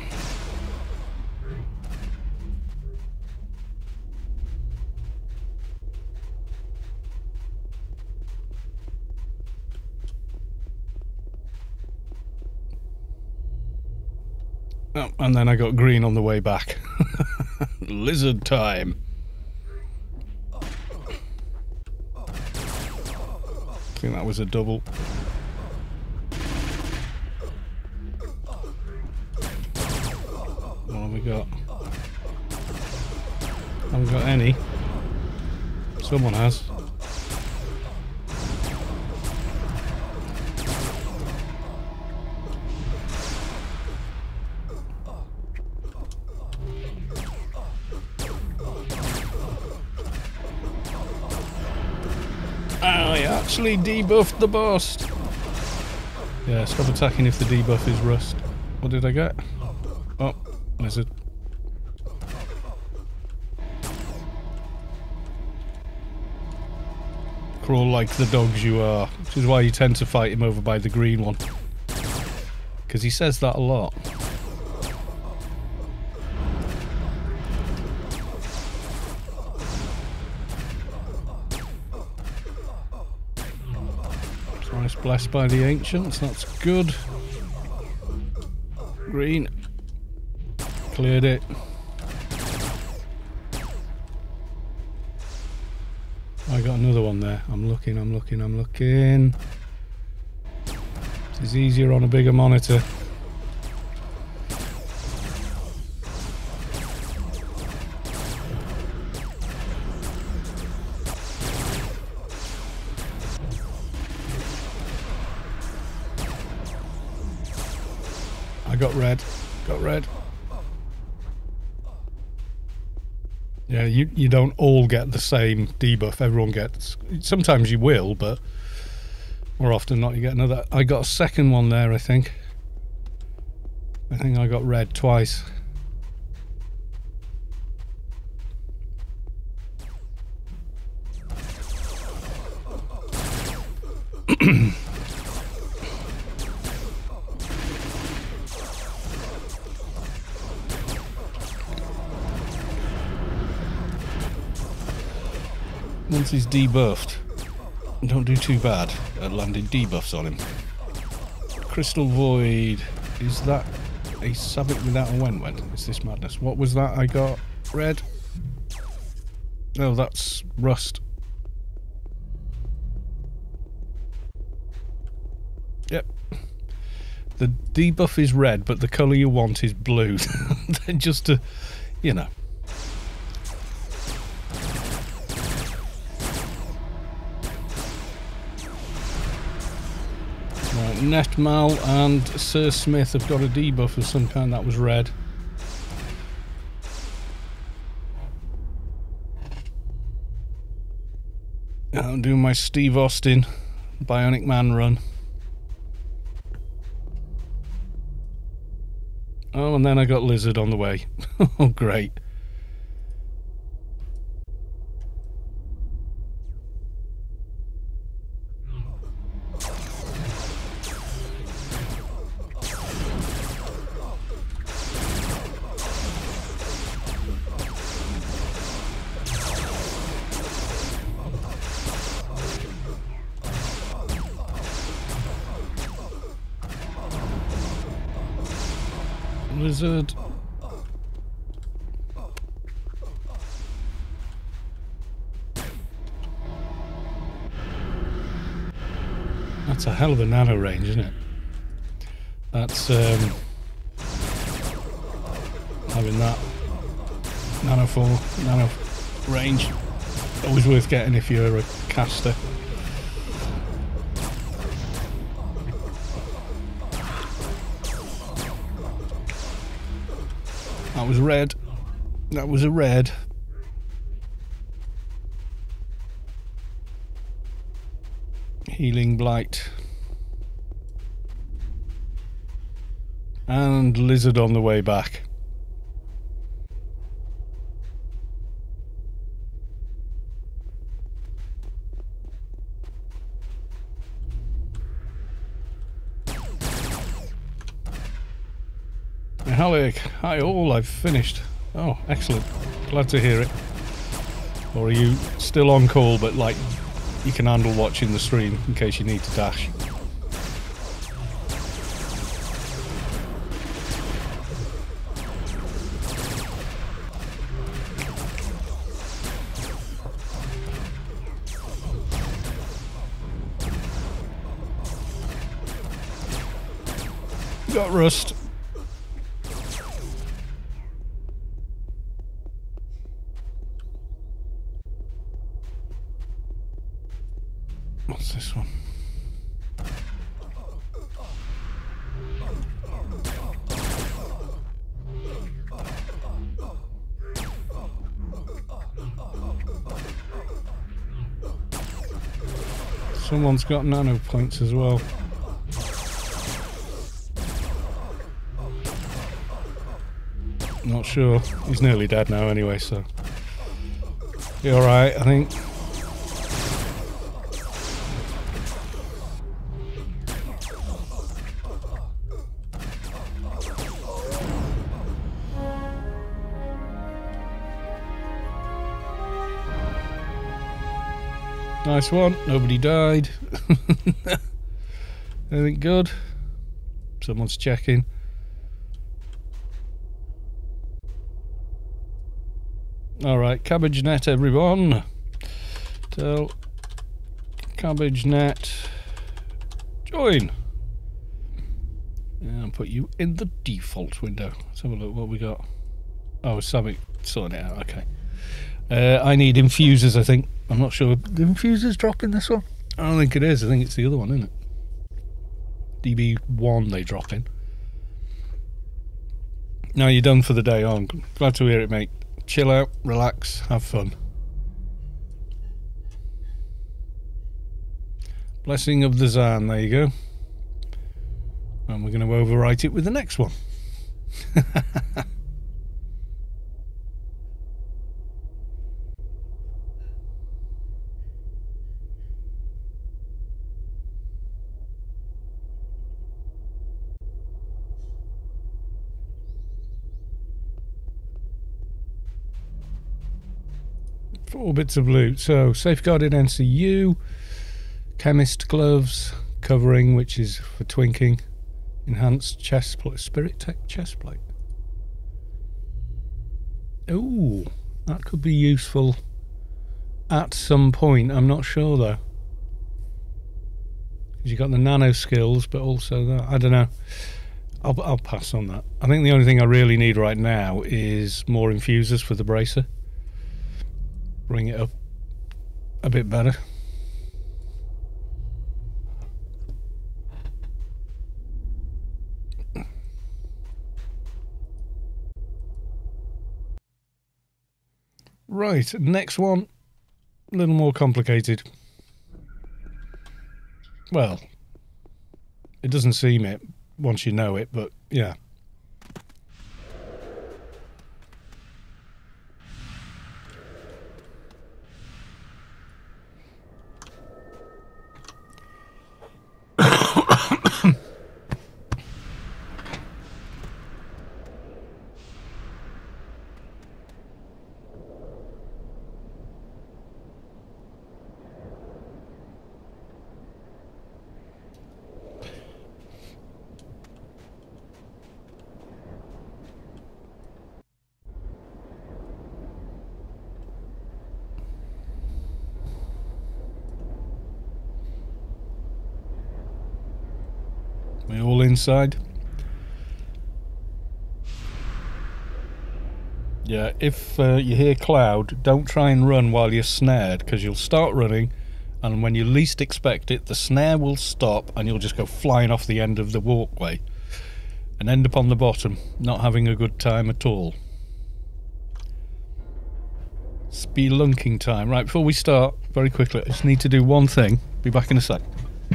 Oh, and then I got green on the way back. Lizard time. I think that was a double. What have we got? Haven't got any. Someone has. I actually debuffed the boss. Yeah, stop attacking if the debuff is rust. What did I get? Oh, lizard. Crawl like the dogs you are. Which is why you tend to fight him over by the green one. Because he says that a lot. Thrice blessed by the ancients, that's good. Green. Cleared it. I got another one there. I'm looking. It's easier on a bigger monitor. I got red. Yeah, you don't all get the same debuff. Everyone gets. Sometimes you will, but more often not. You get another. I got a second one there. I think I got red twice. Once he's debuffed, don't do too bad at landing debuffs on him. Crystal Void. Is that a Sabbath without a Wen-Wen? Is this madness? What was that I got? Red? No, that's Rust. Yep. The debuff is red, but the colour you want is blue. Just to, you know. Right, Netmal and Sir Smith have got a debuff of some kind. That was red. I'm doing my Steve Austin Bionic Man run. Oh, and then I got Lizard on the way. Oh, great. Lizard. That's a hell of a nano range, isn't it? That's having that nano 4 nano range, always worth getting if you're a caster. That was red. That was a red. Healing Blight. And Lizard on the way back. Halleck, hi all, I've finished. Oh, excellent. Glad to hear it. Or are you still on call, but like you can handle watching the stream in case you need to dash? Got Rust. What's this one? Someone's got nano points as well. Not sure. He's nearly dead now anyway, so be alright, I think. Nice one, nobody died. Anything good? Someone's checking. Alright, Cabbage Net everyone. Tell Cabbage Net join. And I'll put you in the default window. Let's have a look what we got. Oh, something sorting it out, okay. I need infusers, I think. I'm not sure. The infusers dropping this one? I don't think it is. I think it's the other one, isn't it? DB1 they drop in. Now you're done for the day. Oh, I'm glad to hear it, mate. Chill out, relax, have fun. Blessing of the Zan, there you go. And we're going to overwrite it with the next one. Four bits of loot. So, safeguarded NCU, Chemist gloves, covering, which is for twinking. Enhanced chest plate, spirit tech chest plate. Ooh, that could be useful at some point. I'm not sure though. You got the nano skills, but also that, I don't know. I'll pass on that. I think the only thing I really need right now is more infusers for the bracer. Bring it up a bit better. Right, next one, a little more complicated. Well, it doesn't seem it once you know it, but yeah. We're all inside. Yeah, if you hear Cloud, don't try and run while you're snared, because you'll start running, and when you least expect it, the snare will stop and you'll just go flying off the end of the walkway and end up on the bottom, not having a good time at all. Spelunking time. Right, before we start, very quickly, I just need to do one thing. Be back in a sec.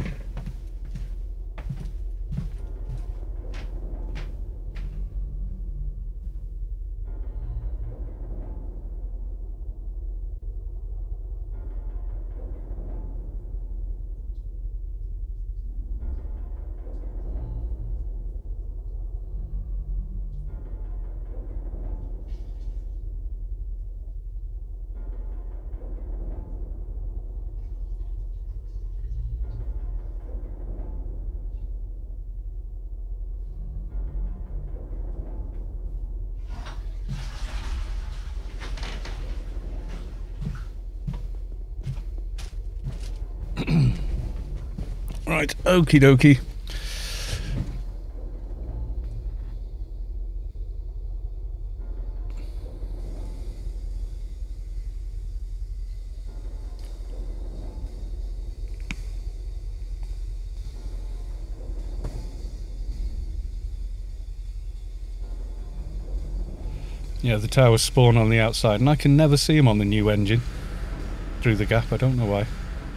Right, okie dokie. Yeah, the towers spawn on the outside, and I can never see them on the new engine through the gap. I don't know why.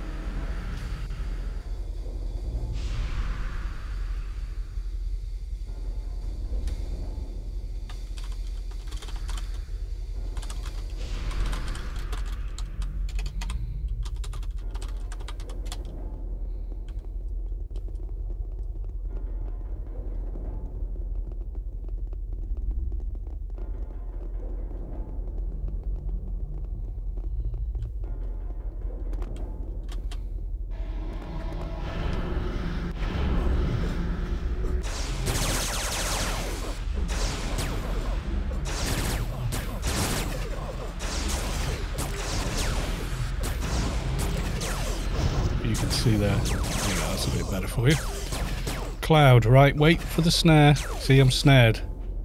You can see there. There you go, that's a bit better for you. Cloud, right, wait for the snare. See, I'm snared.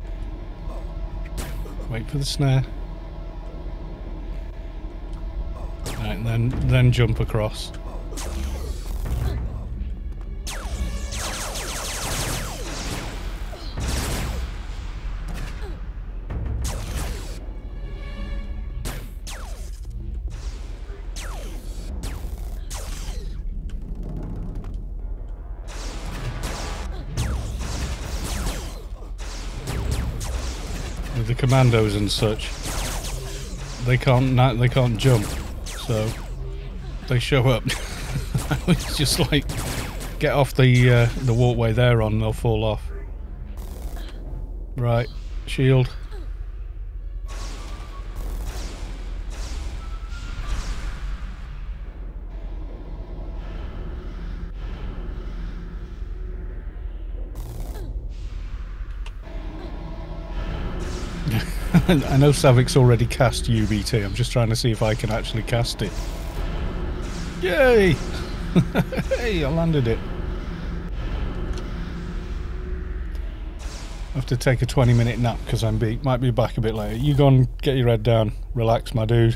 Wait for the snare. Right, and then jump across. The commandos and such, they can't jump, so they show up. It's just like, get off the walkway they're on, they'll fall off. Right, shield. I know Savik's already cast UBT. I'm just trying to see if I can actually cast it. Yay! Hey, I landed it. I have to take a 20-minute nap because I might be back a bit later. You go and get your head down. Relax, my dude.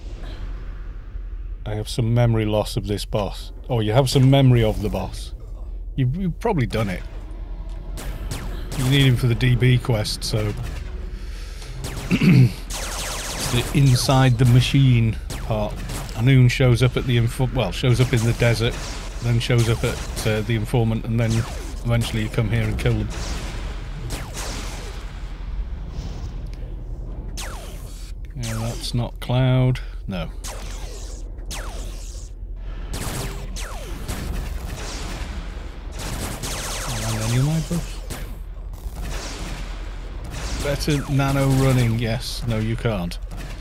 I have some memory loss of this boss. Oh, you have some memory of the boss. You've probably done it. You need him for the DB quest, so... It's the inside the machine part. Anoon shows up at the shows up in the desert, then shows up at the informant, and then eventually you come here and kill them. Yeah, that's not Cloud. No. And any of my buffs? Better nano running, yes. No, you can't.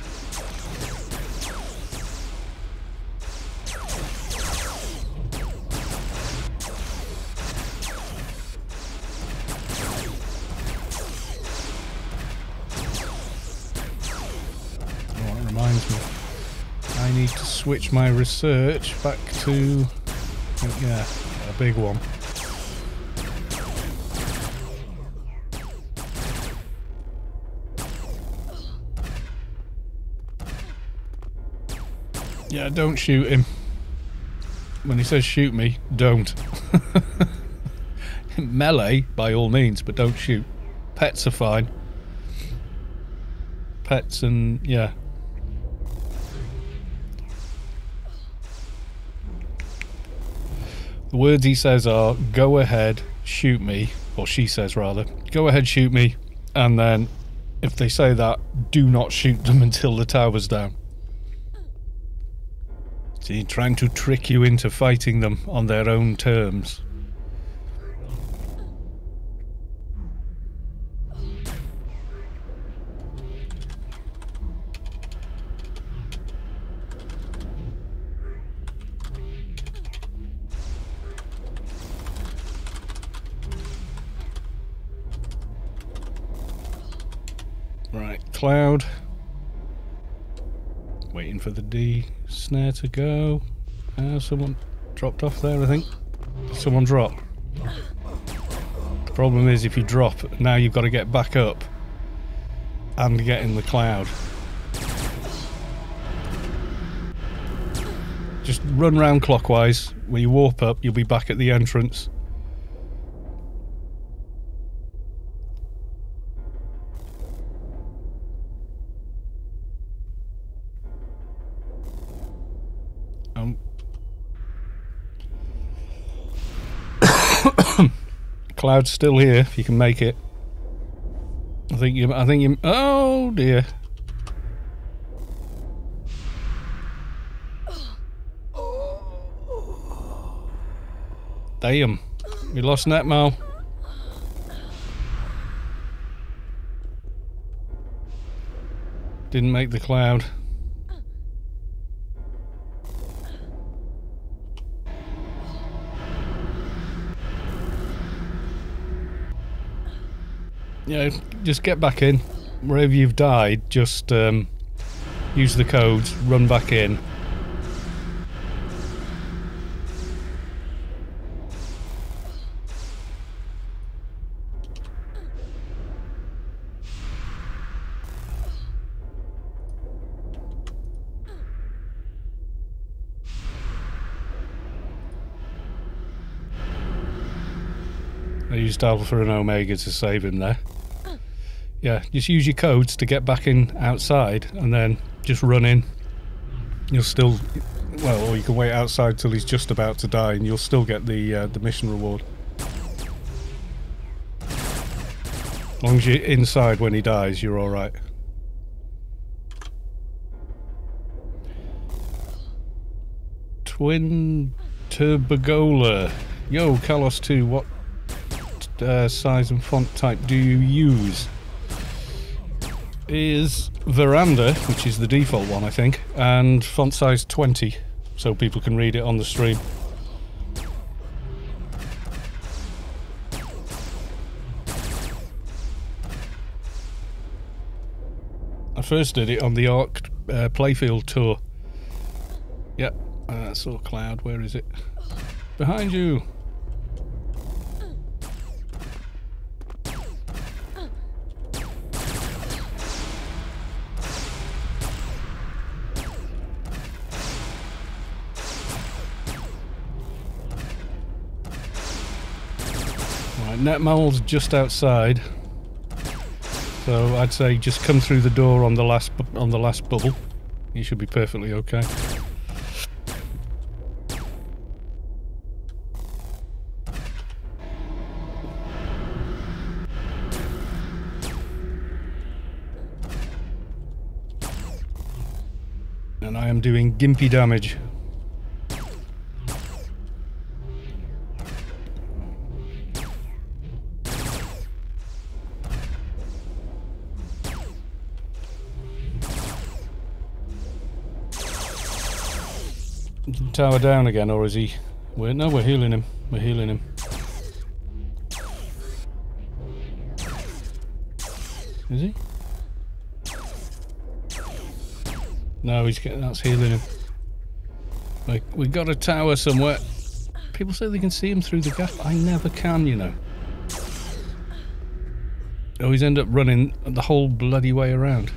I need to switch my research back to, yeah, a big one. Yeah, don't shoot him. When he says shoot me, don't. Melee, by all means, but don't shoot. Pets are fine. Pets and, yeah. The words he says are, go ahead, shoot me, or she says rather, go ahead, shoot me, and then if they say that, do not shoot them until the tower's down. See, trying to trick you into fighting them on their own terms. Right, Cloud. Waiting for the D snare to go. Someone dropped off there, I think. Did someone drop? The problem is if you drop, now you've got to get back up and get in the Cloud. Just run round clockwise. When you warp up, you'll be back at the entrance. Cloud's still here, if you can make it. I think you, oh dear. Damn, we lost Netmal. Didn't make the Cloud. Yeah, just get back in. Wherever you've died, just use the codes, run back in. I used Alpha and Omega to save him there. Yeah, just use your codes to get back in outside and then just run in. You'll still, well, or you can wait outside till he's just about to die and you'll still get the mission reward. As long as you're inside when he dies, you're alright. Twin Turbogola. Yo, Kalos 2, what size and font type do you use? Is Veranda, which is the default one I think, and font size 20 so people can read it on the stream. I first did it on the Ark playfield tour. Yep, I saw Cloud. Where is it? Behind you! Right, Netmal's just outside. So I'd say just come through the door on the last bubble. You should be perfectly okay. And I am doing gimpy damage. Tower down again, or is he? No, we're healing him. We're healing him. Is he? No, that's healing him. Like, we got a tower somewhere. People say they can see him through the gap. I never can, you know. Always end up running the whole bloody way around.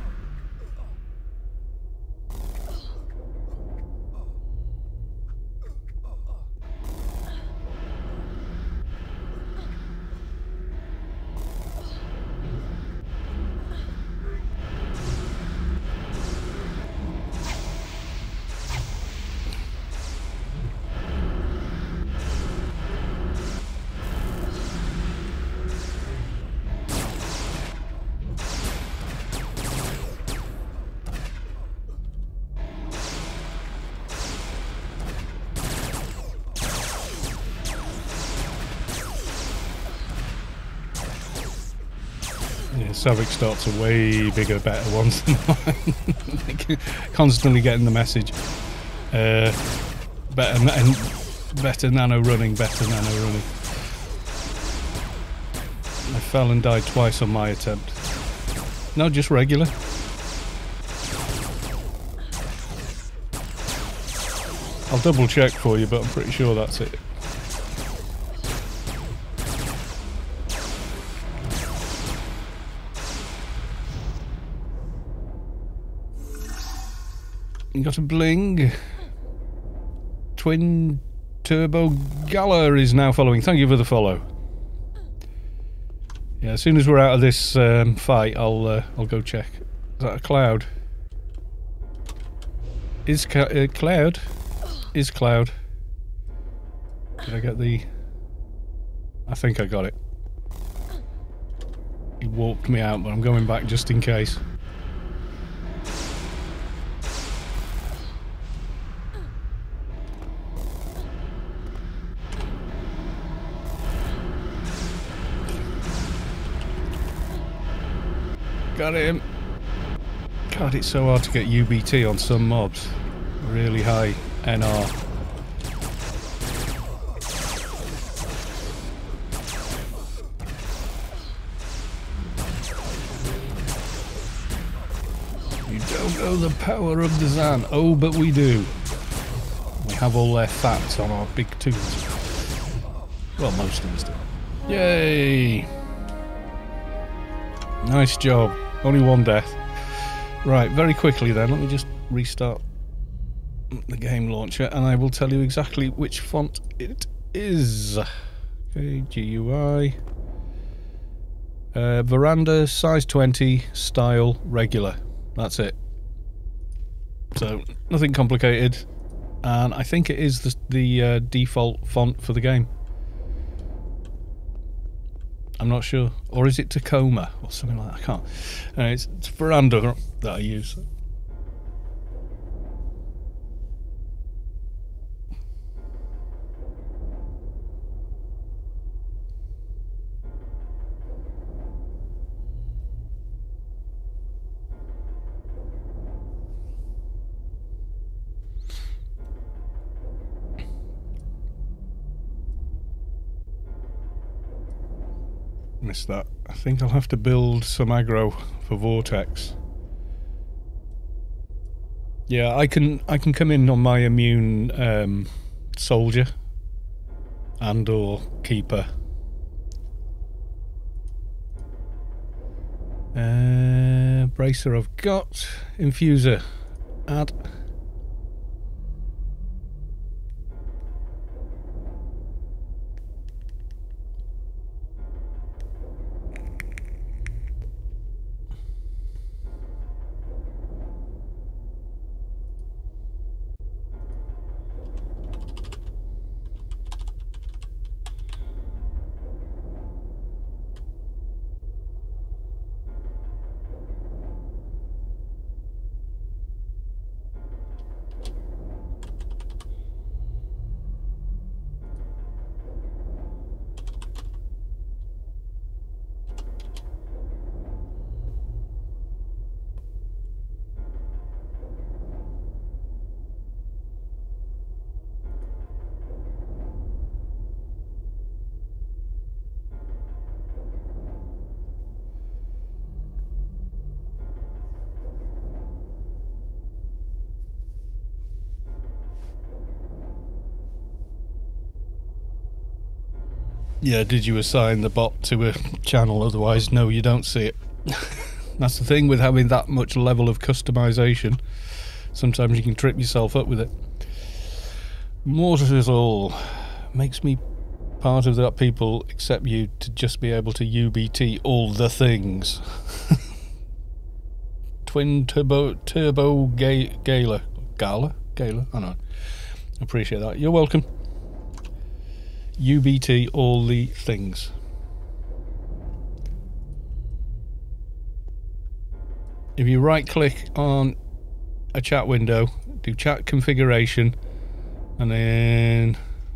Yeah, Savik starts are way bigger, better ones than mine. Constantly getting the message. Better nano running, better nano running. I fell and died twice on my attempt. No, just regular. I'll double check for you, but I'm pretty sure that's it. You got a bling. Twin Turbo Gala is now following. Thank you for the follow. Yeah, as soon as we're out of this fight, I'll go check. Is that a Cloud? Is Cloud? Is Cloud? Did I get the? I think I got it. He walked me out, but I'm going back just in case. Got him. God, it's so hard to get UBT on some mobs. Really high NR. You don't know the power of the Zan. Oh, but we do. We have all their fats on our big tools. Well, most of us do. Yay! Nice job. Only one death. Right, very quickly then, let me just restart the game launcher and I will tell you exactly which font it is. Okay, GUI. Veranda, size 20, style, regular. That's it. So, nothing complicated. And I think it is the default font for the game. I'm not sure. Or is it Tacoma or something like that? I can't. It's Veranda that I use. Missed that. I think I'll have to build some aggro for Vortex. Yeah, I can come in on my immune soldier and or keeper. Bracer I've got. Infuser. Add. Yeah, did you assign the bot to a channel? Otherwise, no, you don't see it. That's the thing with having that much level of customization. Sometimes you can trip yourself up with it. Mortis all makes me part of that people accept you to just be able to UBT all the things. Twin turbo Gala. I don't know. Appreciate that. You're welcome. UBT all the things. If you right click on a chat window, do chat configuration, and then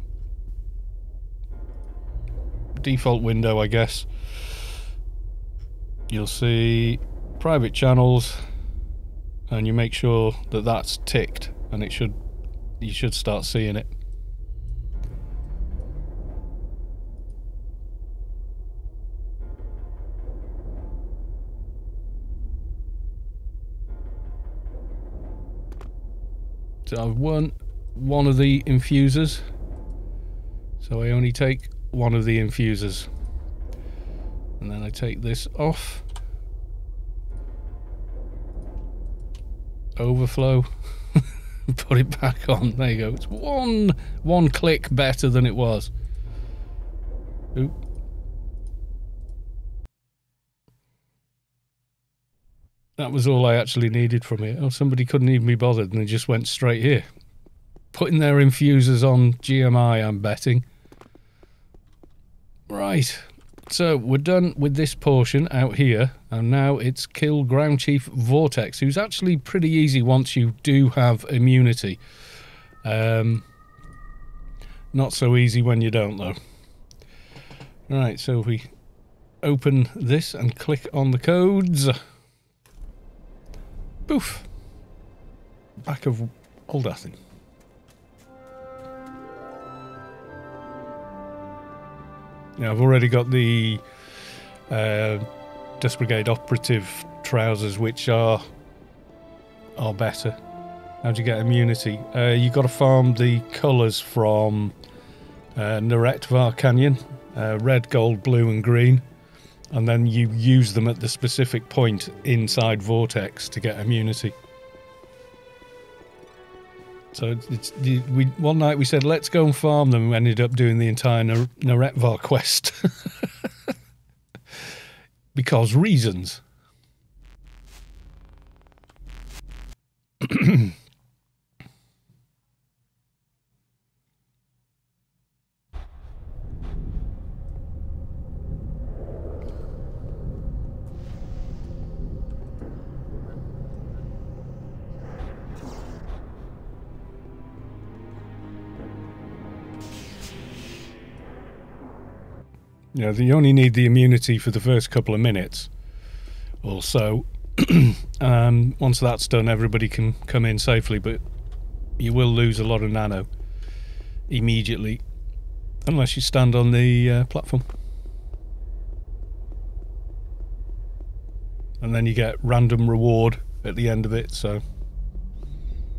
default window, I guess, you'll see private channels, and you make sure that that's ticked, and you should start seeing it. So I've won one of the infusers, so I only take one of the infusers, and then I take this off, overflow, put it back on. There you go. It's one click better than it was. Oop. That was all I actually needed from it. Oh, somebody couldn't even be bothered and they just went straight here. Putting their infusers on GMI, I'm betting. Right. So, we're done with this portion out here. And now it's kill Ground Chief Vortex, who's actually pretty easy once you do have immunity. Not so easy when you don't, though. Right, so if we open this and click on the codes... Poof! Back of Old Athens. Yeah, I've already got the Death Brigade operative trousers, which are better. How do you get immunity? You got to farm the colours from Neretvar Canyon, red, gold, blue, and green. And then you use them at the specific point inside Vortex to get immunity. So one night we said, let's go and farm them. We ended up doing the entire Neretvar quest. Because reasons. Yeah, you only need the immunity for the first couple of minutes or so. Once that's done, everybody can come in safely, but you will lose a lot of nano immediately unless you stand on the platform. And then you get random reward at the end of it, so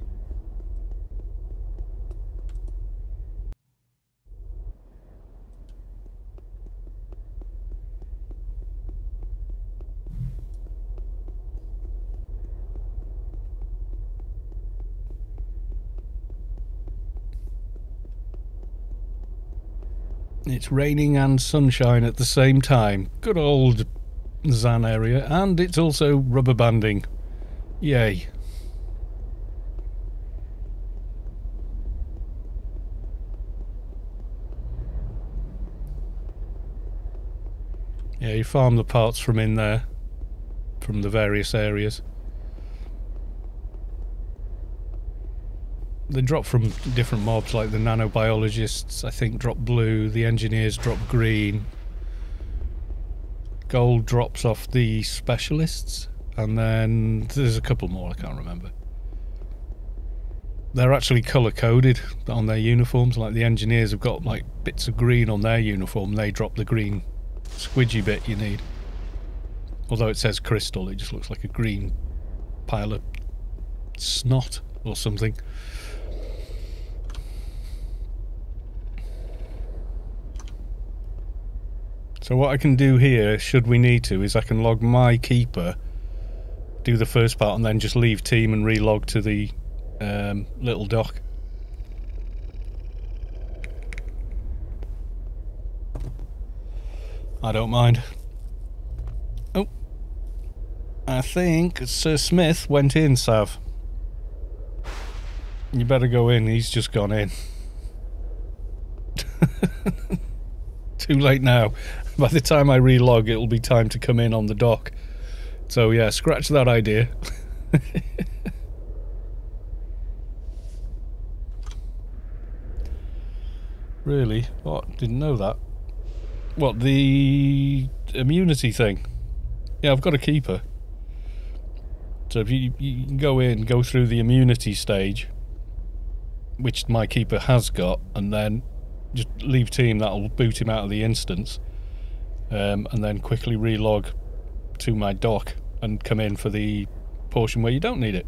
It's raining and sunshine at the same time. Good old Zan area. And it's also rubber banding. Yay. Yeah, you farm the parts from in there. From the various areas. They drop from different mobs, like the nanobiologists, I think, drop blue, the engineers drop green. Gold drops off the specialists, and then there's a couple more, I can't remember. They're actually colour-coded on their uniforms, like the engineers have got like bits of green on their uniform, they drop the green squidgy bit you need. Although it says crystal, it just looks like a green pile of snot or something. So what I can do here, should we need to, is I can log my keeper, do the first part, and then just leave team and relog to the little dock. I don't mind. Oh, I think Sir Smith went in, Sav. You better go in, he's just gone in. Too late now. By the time I relog, it'll be time to come in on the dock. So yeah, scratch that idea. Really? What? Didn't know that. What, the immunity thing? Yeah, I've got a keeper. So if you can go in, go through the immunity stage, which my keeper has got, and then just leave team, that'll boot him out of the instance. And then quickly relog to my dock and come in for the portion where you don't need it.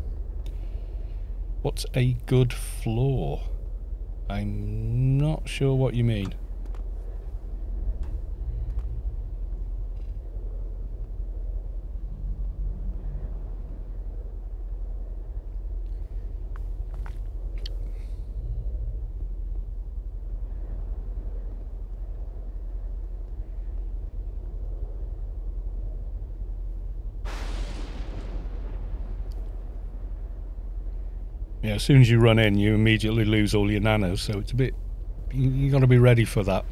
What's a good floor? I'm not sure what you mean. Yeah, as soon as you run in, you immediately lose all your nanos, so it's a bit... you got to be ready for that.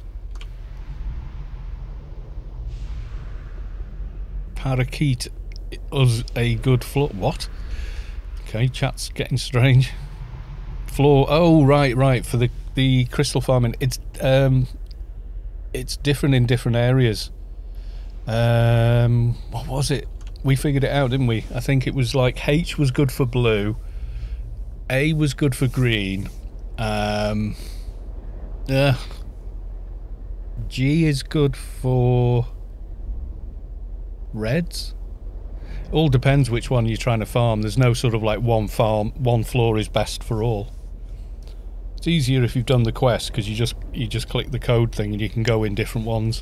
Parakeet is a good floor... What? Okay, chat's getting strange. Floor... Oh, right, for the crystal farming. It's different in different areas. What was it? We figured it out, didn't we? I think it was like H was good for blue, A was good for green, G is good for reds. All depends which one you're trying to farm. There's no sort of like one floor is best for all. It's easier if you've done the quest, because you just click the code thing and you can go in different ones.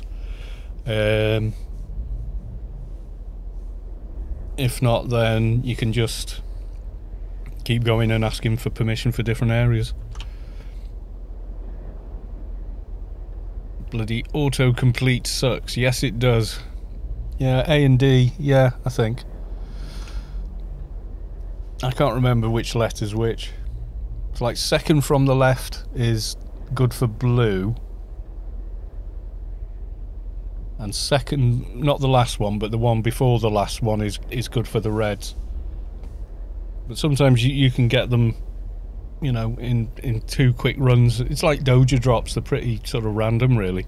If not, then you can just keep going and asking for permission for different areas. Bloody autocomplete sucks. Yes, it does. Yeah, A and D. Yeah, I think. I can't remember which letter's which. It's like second from the left is good for blue. And second, not the last one, but the one before the last one is good for the reds. But sometimes you can get them, you know, in 2 quick runs. It's like doja drops. They're pretty sort of random, really.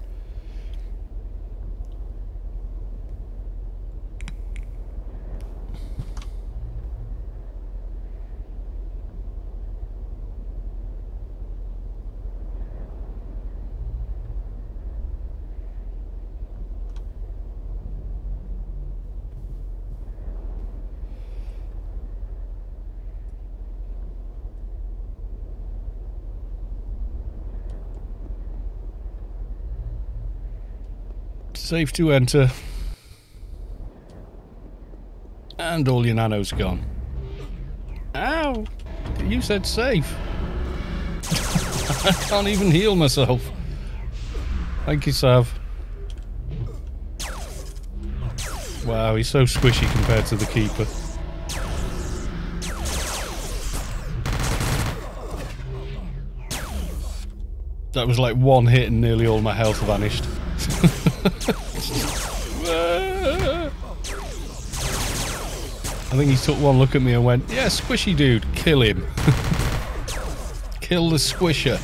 Safe to enter. And all your nanos gone. Ow! You said safe. I can't even heal myself. Thank you, Sav. Wow, he's so squishy compared to the keeper. That was like one hit and nearly all my health vanished. I think he took one look at me and went, yeah, squishy dude, kill him. Kill the squisher.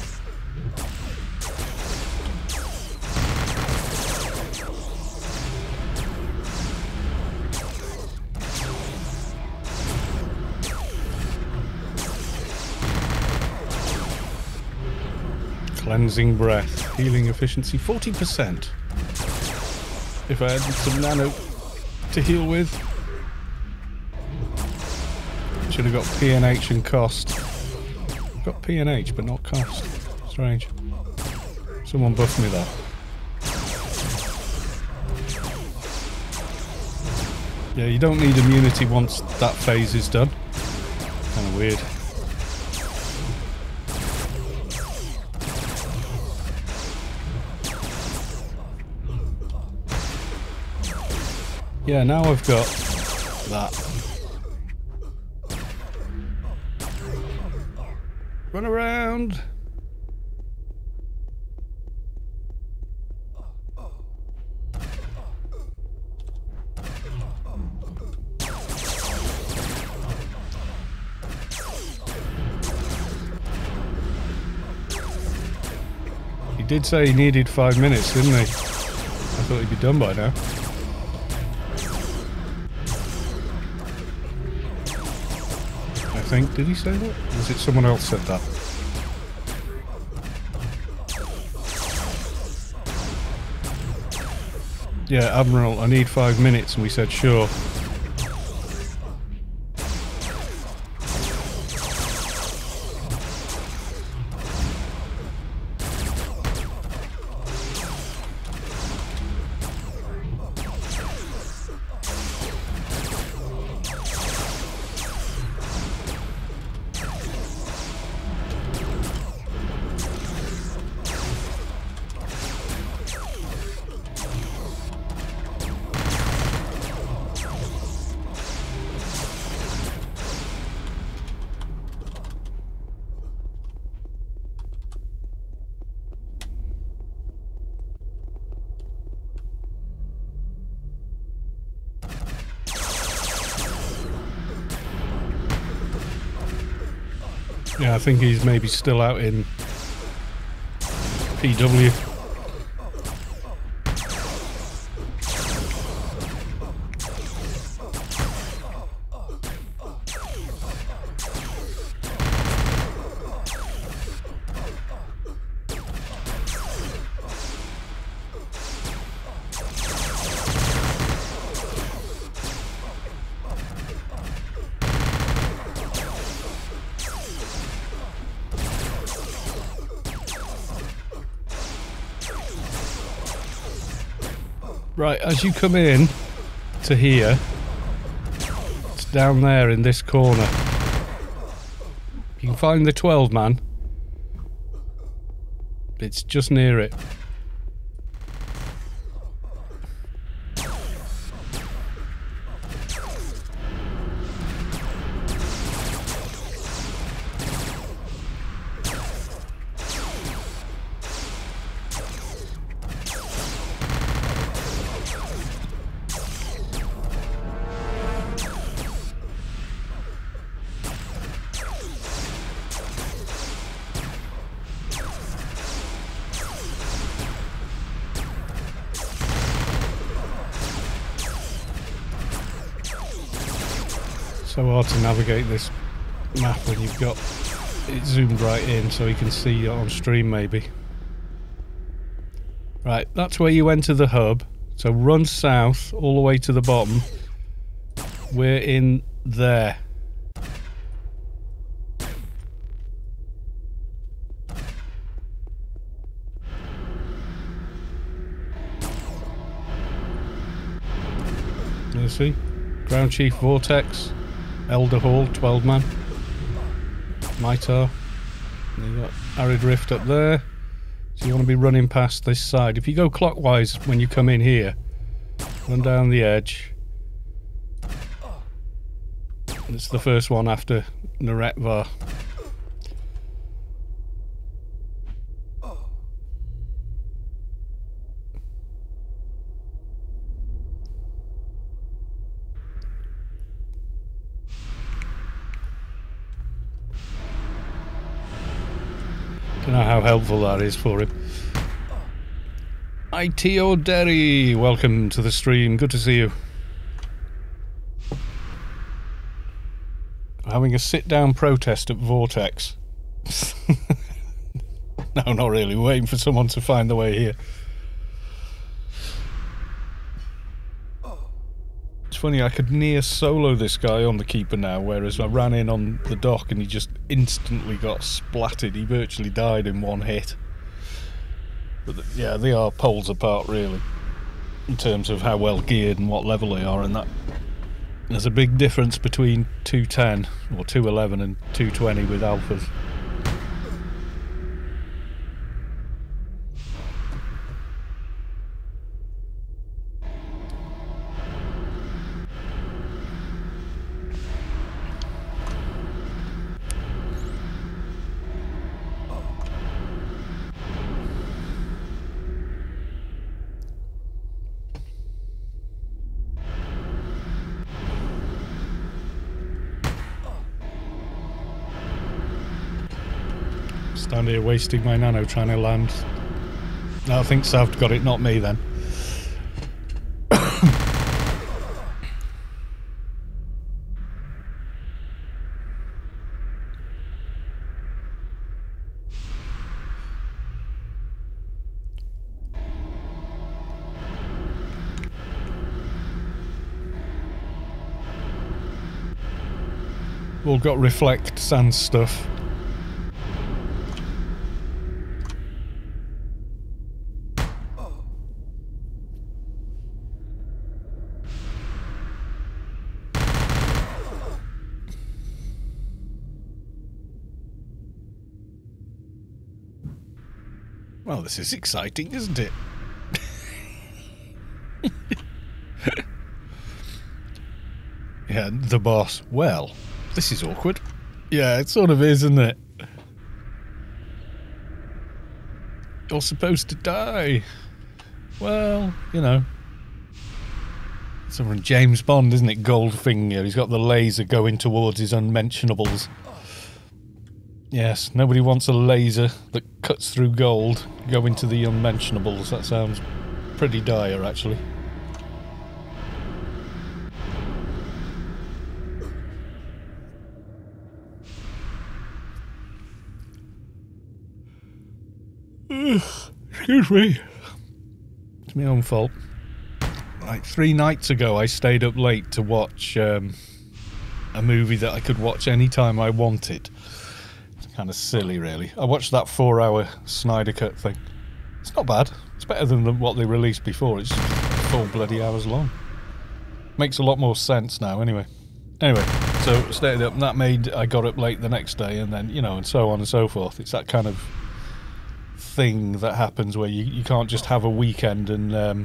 Cleansing breath, healing efficiency 40%. If I had some nano to heal with, should have got PNH and cost. Got PNH but not cost. Strange. Someone buffed me that. Yeah, you don't need immunity once that phase is done. Kind of weird. Yeah, now I've got that. Run around. He did say he needed 5 minutes, didn't he? I thought he'd be done by now. I think. Did he say that? Or was it someone else said that? Yeah, Admiral, I need 5 minutes, and we said sure. Yeah, I think he's maybe still out in PW. Right, as you come in to here, it's down there in this corner. You can find the 12-man. It's just near it. So hard to navigate this map when you've got it zoomed right in so you can see it on stream maybe. Right, that's where you enter the hub. So run south all the way to the bottom. We're in there. You see? Ground Chief Vortex. Elder Hall, 12-man. Mitar. And you got Arid Rift up there. So you want to be running past this side. If you go clockwise when you come in here, run down the edge. It's the first one after Neretvar. Don't know how helpful that is for him. ITO Derry, welcome to the stream. Good to see you. Having a sit-down protest at Vortex. No, not really. We're waiting for someone to find the way here. It's funny, I could near solo this guy on the keeper now, whereas I ran in on the dock and he just instantly got splattered. He virtually died in one hit. But yeah, they are poles apart, really, in terms of how well geared and what level they are, and that. There's a big difference between 210 or 211 and 220 with alphas. Stand here wasting my nano trying to land. No, I think Sav'd got it, not me then. All got reflect sand stuff. Well, this is exciting, isn't it? Yeah, the boss. Well, this is awkward. Yeah, it sort of is, isn't it? You're supposed to die. Well, you know. It's from James Bond, isn't it? Goldfinger. He's got the laser going towards his unmentionables. Yes, nobody wants a laser that cuts through gold going to the unmentionables. That sounds pretty dire, actually. Excuse me. It's my own fault. Like 3 nights ago, I stayed up late to watch a movie that I could watch anytime I wanted. Kind of silly, really. I watched that 4-hour Snyder Cut thing. It's not bad. It's better than what they released before. It's 4 bloody hours long. Makes a lot more sense now, anyway. Anyway, so stayed up, and that made I got up late the next day, and then, you know, and so on and so forth. It's that kind of thing that happens where you can't just have a weekend and...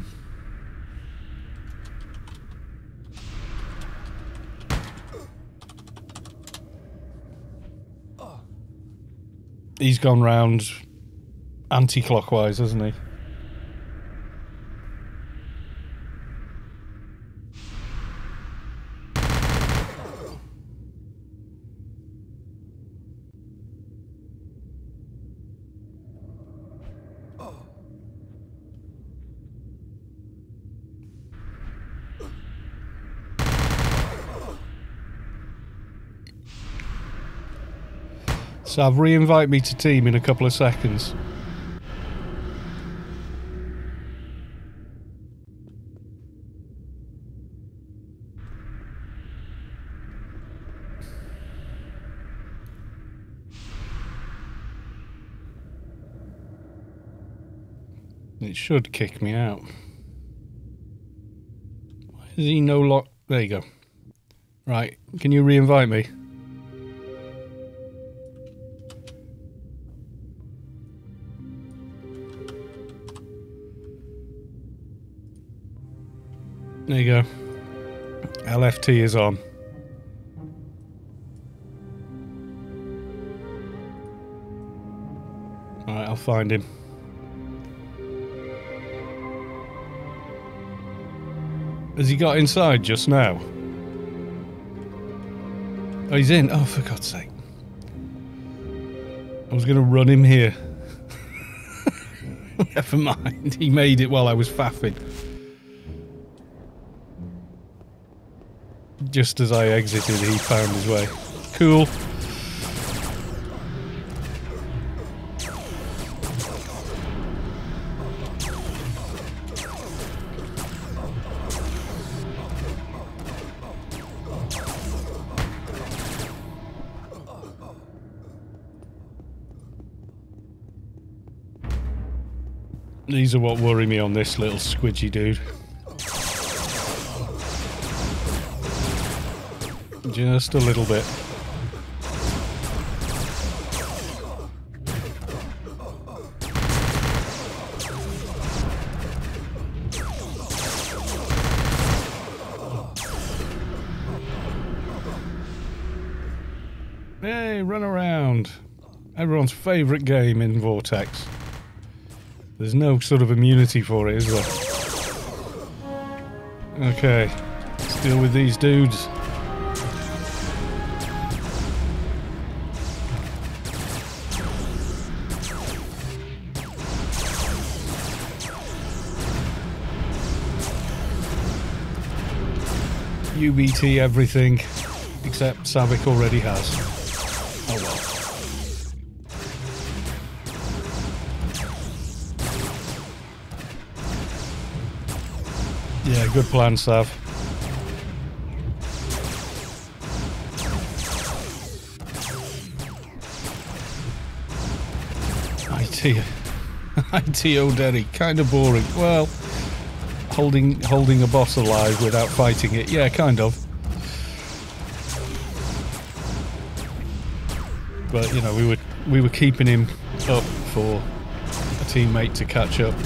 He's gone round anti-clockwise, hasn't he? Sav, re-invite me to team in a couple of seconds. It should kick me out. Why is he no lock? There you go. Right, can you re-invite me? There you go. LFT is on. Alright, I'll find him. Has he got inside just now? Oh, he's in. Oh, for God's sake. I was going to run him here. Never mind. He made it while I was faffing. Just as I exited, he found his way. Cool. These are what worry me on this little squidgy dude. Just a little bit. Hey, run around. Everyone's favourite game in Vortex. There's no sort of immunity for it, is there? Okay, let's deal with these dudes. UBT everything, except Savik already has. Oh well. Yeah, good plan, Sav. ITO Derry, kind of boring. Well, holding a boss alive without fighting it, yeah, kind of. But you know, we were keeping him up for a teammate to catch up.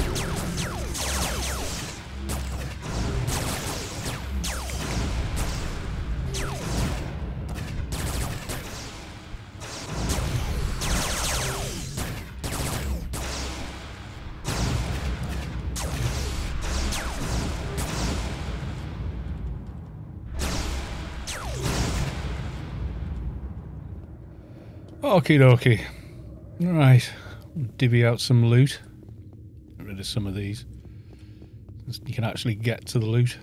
Okie dokie. Right. Divvy out some loot. Get rid of some of these. You can actually get to the loot.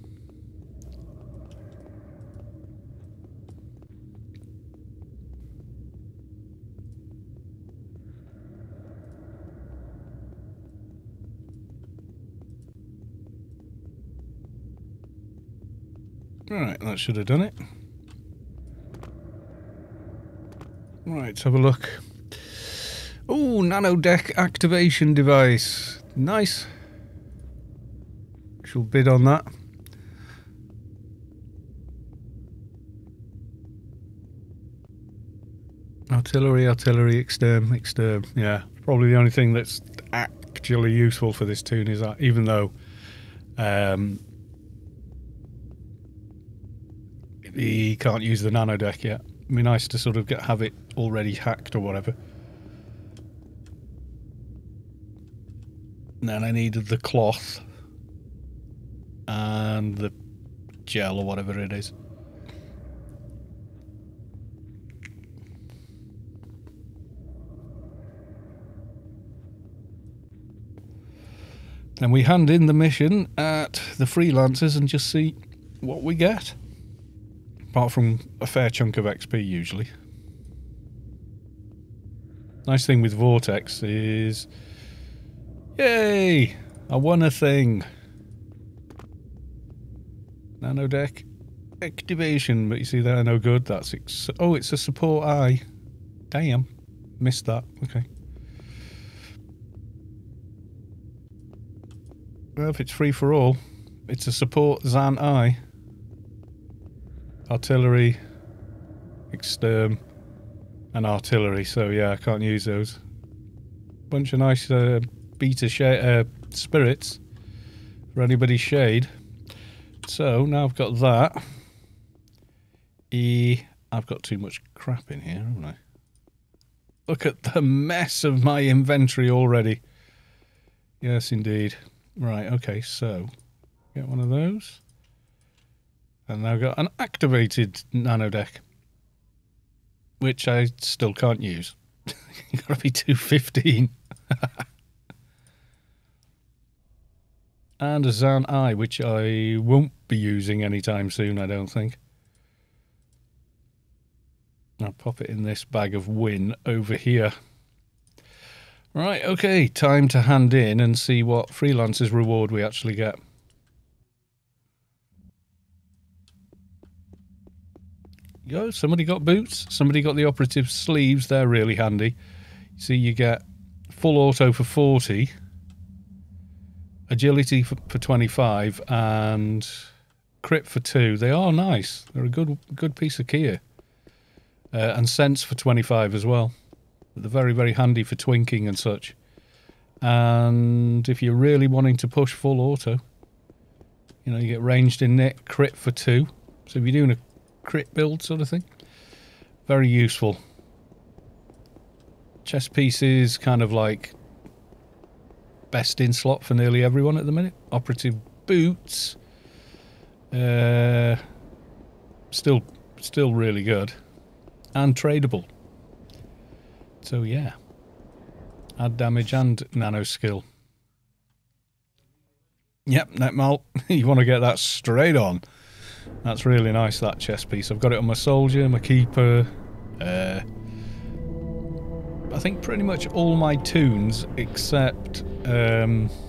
Right, that should have done it. Right, let's have a look. Oh, nanodeck activation device. Nice. Shall bid on that. Artillery, exterm. Yeah, probably the only thing that's actually useful for this tune is that, even though he can't use the nanodeck yet. It'd be nice to sort of have it already hacked or whatever. And then I needed the cloth and the gel or whatever it is. Then we hand in the mission at the freelancers and just see what we get. Apart from a fair chunk of XP, usually. Nice thing with Vortex is... Yay! I won a thing. Nanodeck activation, but you see they're no good. That's oh, it's a support eye. Damn. Missed that. Okay. Well, if it's free for all, it's a support Zan eye. Artillery, exterm, and artillery. So yeah, I can't use those. Bunch of nice beta spirits for anybody's shade. So now I've got that. I've got too much crap in here, haven't I? Look at the mess of my inventory already. Yes, indeed. Right, okay, so get one of those. And now I've got an activated nano deck, which I still can't use. You've got to be 215. And a Zan I, which I won't be using anytime soon, I don't think. I'll pop it in this bag of win over here. Right, okay, time to hand in and see what freelancer's reward we actually get. Yo, somebody got boots, somebody got the operative sleeves, they're really handy. See, you get full auto for 40, agility for 25, and crit for 2. They are nice, they're a good piece of gear. And sense for 25 as well. They're very, very handy for twinking and such. And if you're really wanting to push full auto, you know, you get ranged in knit, crit for 2. So if you're doing a crit build sort of thing, very useful. Chest pieces, kind of like best in slot for nearly everyone at the minute. Operative boots, still really good. And tradable. So yeah. Add damage and nano skill. Yep, Netmal. You want to get that straight on. That's really nice, that chest piece. I've got it on my soldier, my keeper. I think pretty much all my toons except... I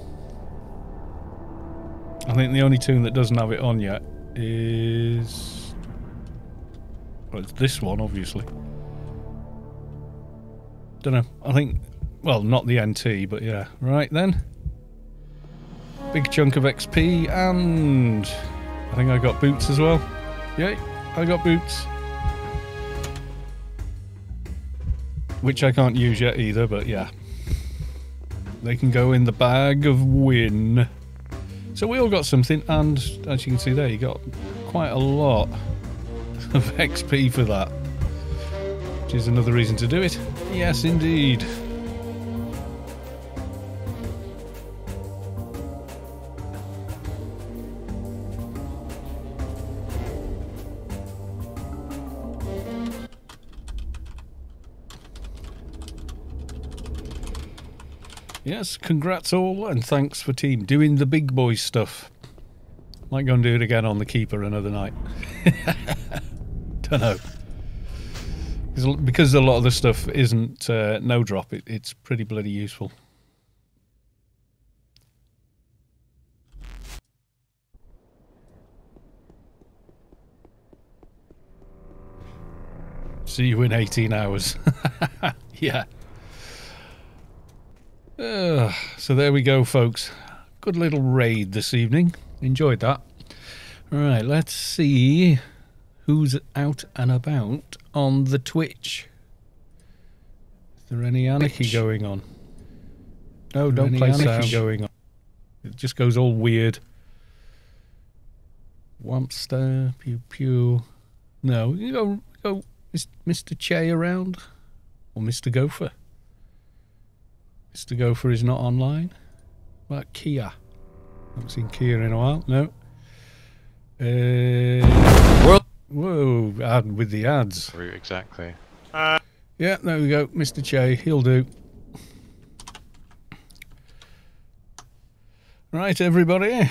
think the only toon that doesn't have it on yet is... Well, it's this one, obviously. Don't know. I think... Well, not the NT, but yeah. Right, then. Big chunk of XP, and... I think I got boots as well. Yay, I got boots. Which I can't use yet either, but yeah. They can go in the bag of win. So we all got something, and as you can see there, you got quite a lot of XP for that, which is another reason to do it. Yes, indeed. Yes, congrats all, and thanks for team doing the big boy stuff. Might go and do it again on the keeper another night. Don't know. Because a lot of the stuff isn't no drop, it's pretty bloody useful. See you in 18 hours. Yeah. So there we go, folks. Good little raid this evening. Enjoyed that. Right, let's see who's out and about on the Twitch. Is there any anarchy going on? No, don't play sound going on. It just goes all weird. Wampster, pew pew. No, you go is Mr. Che around? Or Mr. Gopher? Mr. Gopher is not online. What about Kia? Haven't seen Kia in a while. No. Whoa, ad with the ads. Exactly. Yeah, there we go. Mr. Che, he'll do. Right, everybody.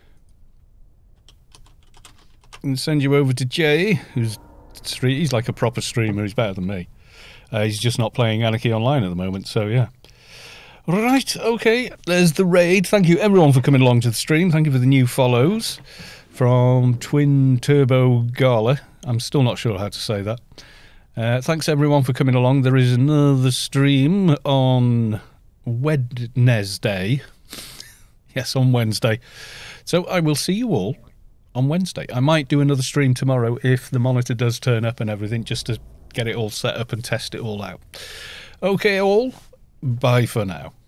And send you over to Jay, he's like a proper streamer. He's better than me. He's just not playing Anarchy Online at the moment, so yeah. Right, okay, there's the raid. Thank you everyone for coming along to the stream. Thank you for the new follows from Twin Turbo Gala. I'm still not sure how to say that. Thanks everyone for coming along. There is another stream on Wednesday. Yes, on Wednesday. So I will see you all on Wednesday. I might do another stream tomorrow if the monitor does turn up and everything, just to get it all set up and test it all out. Okay, all. Bye for now.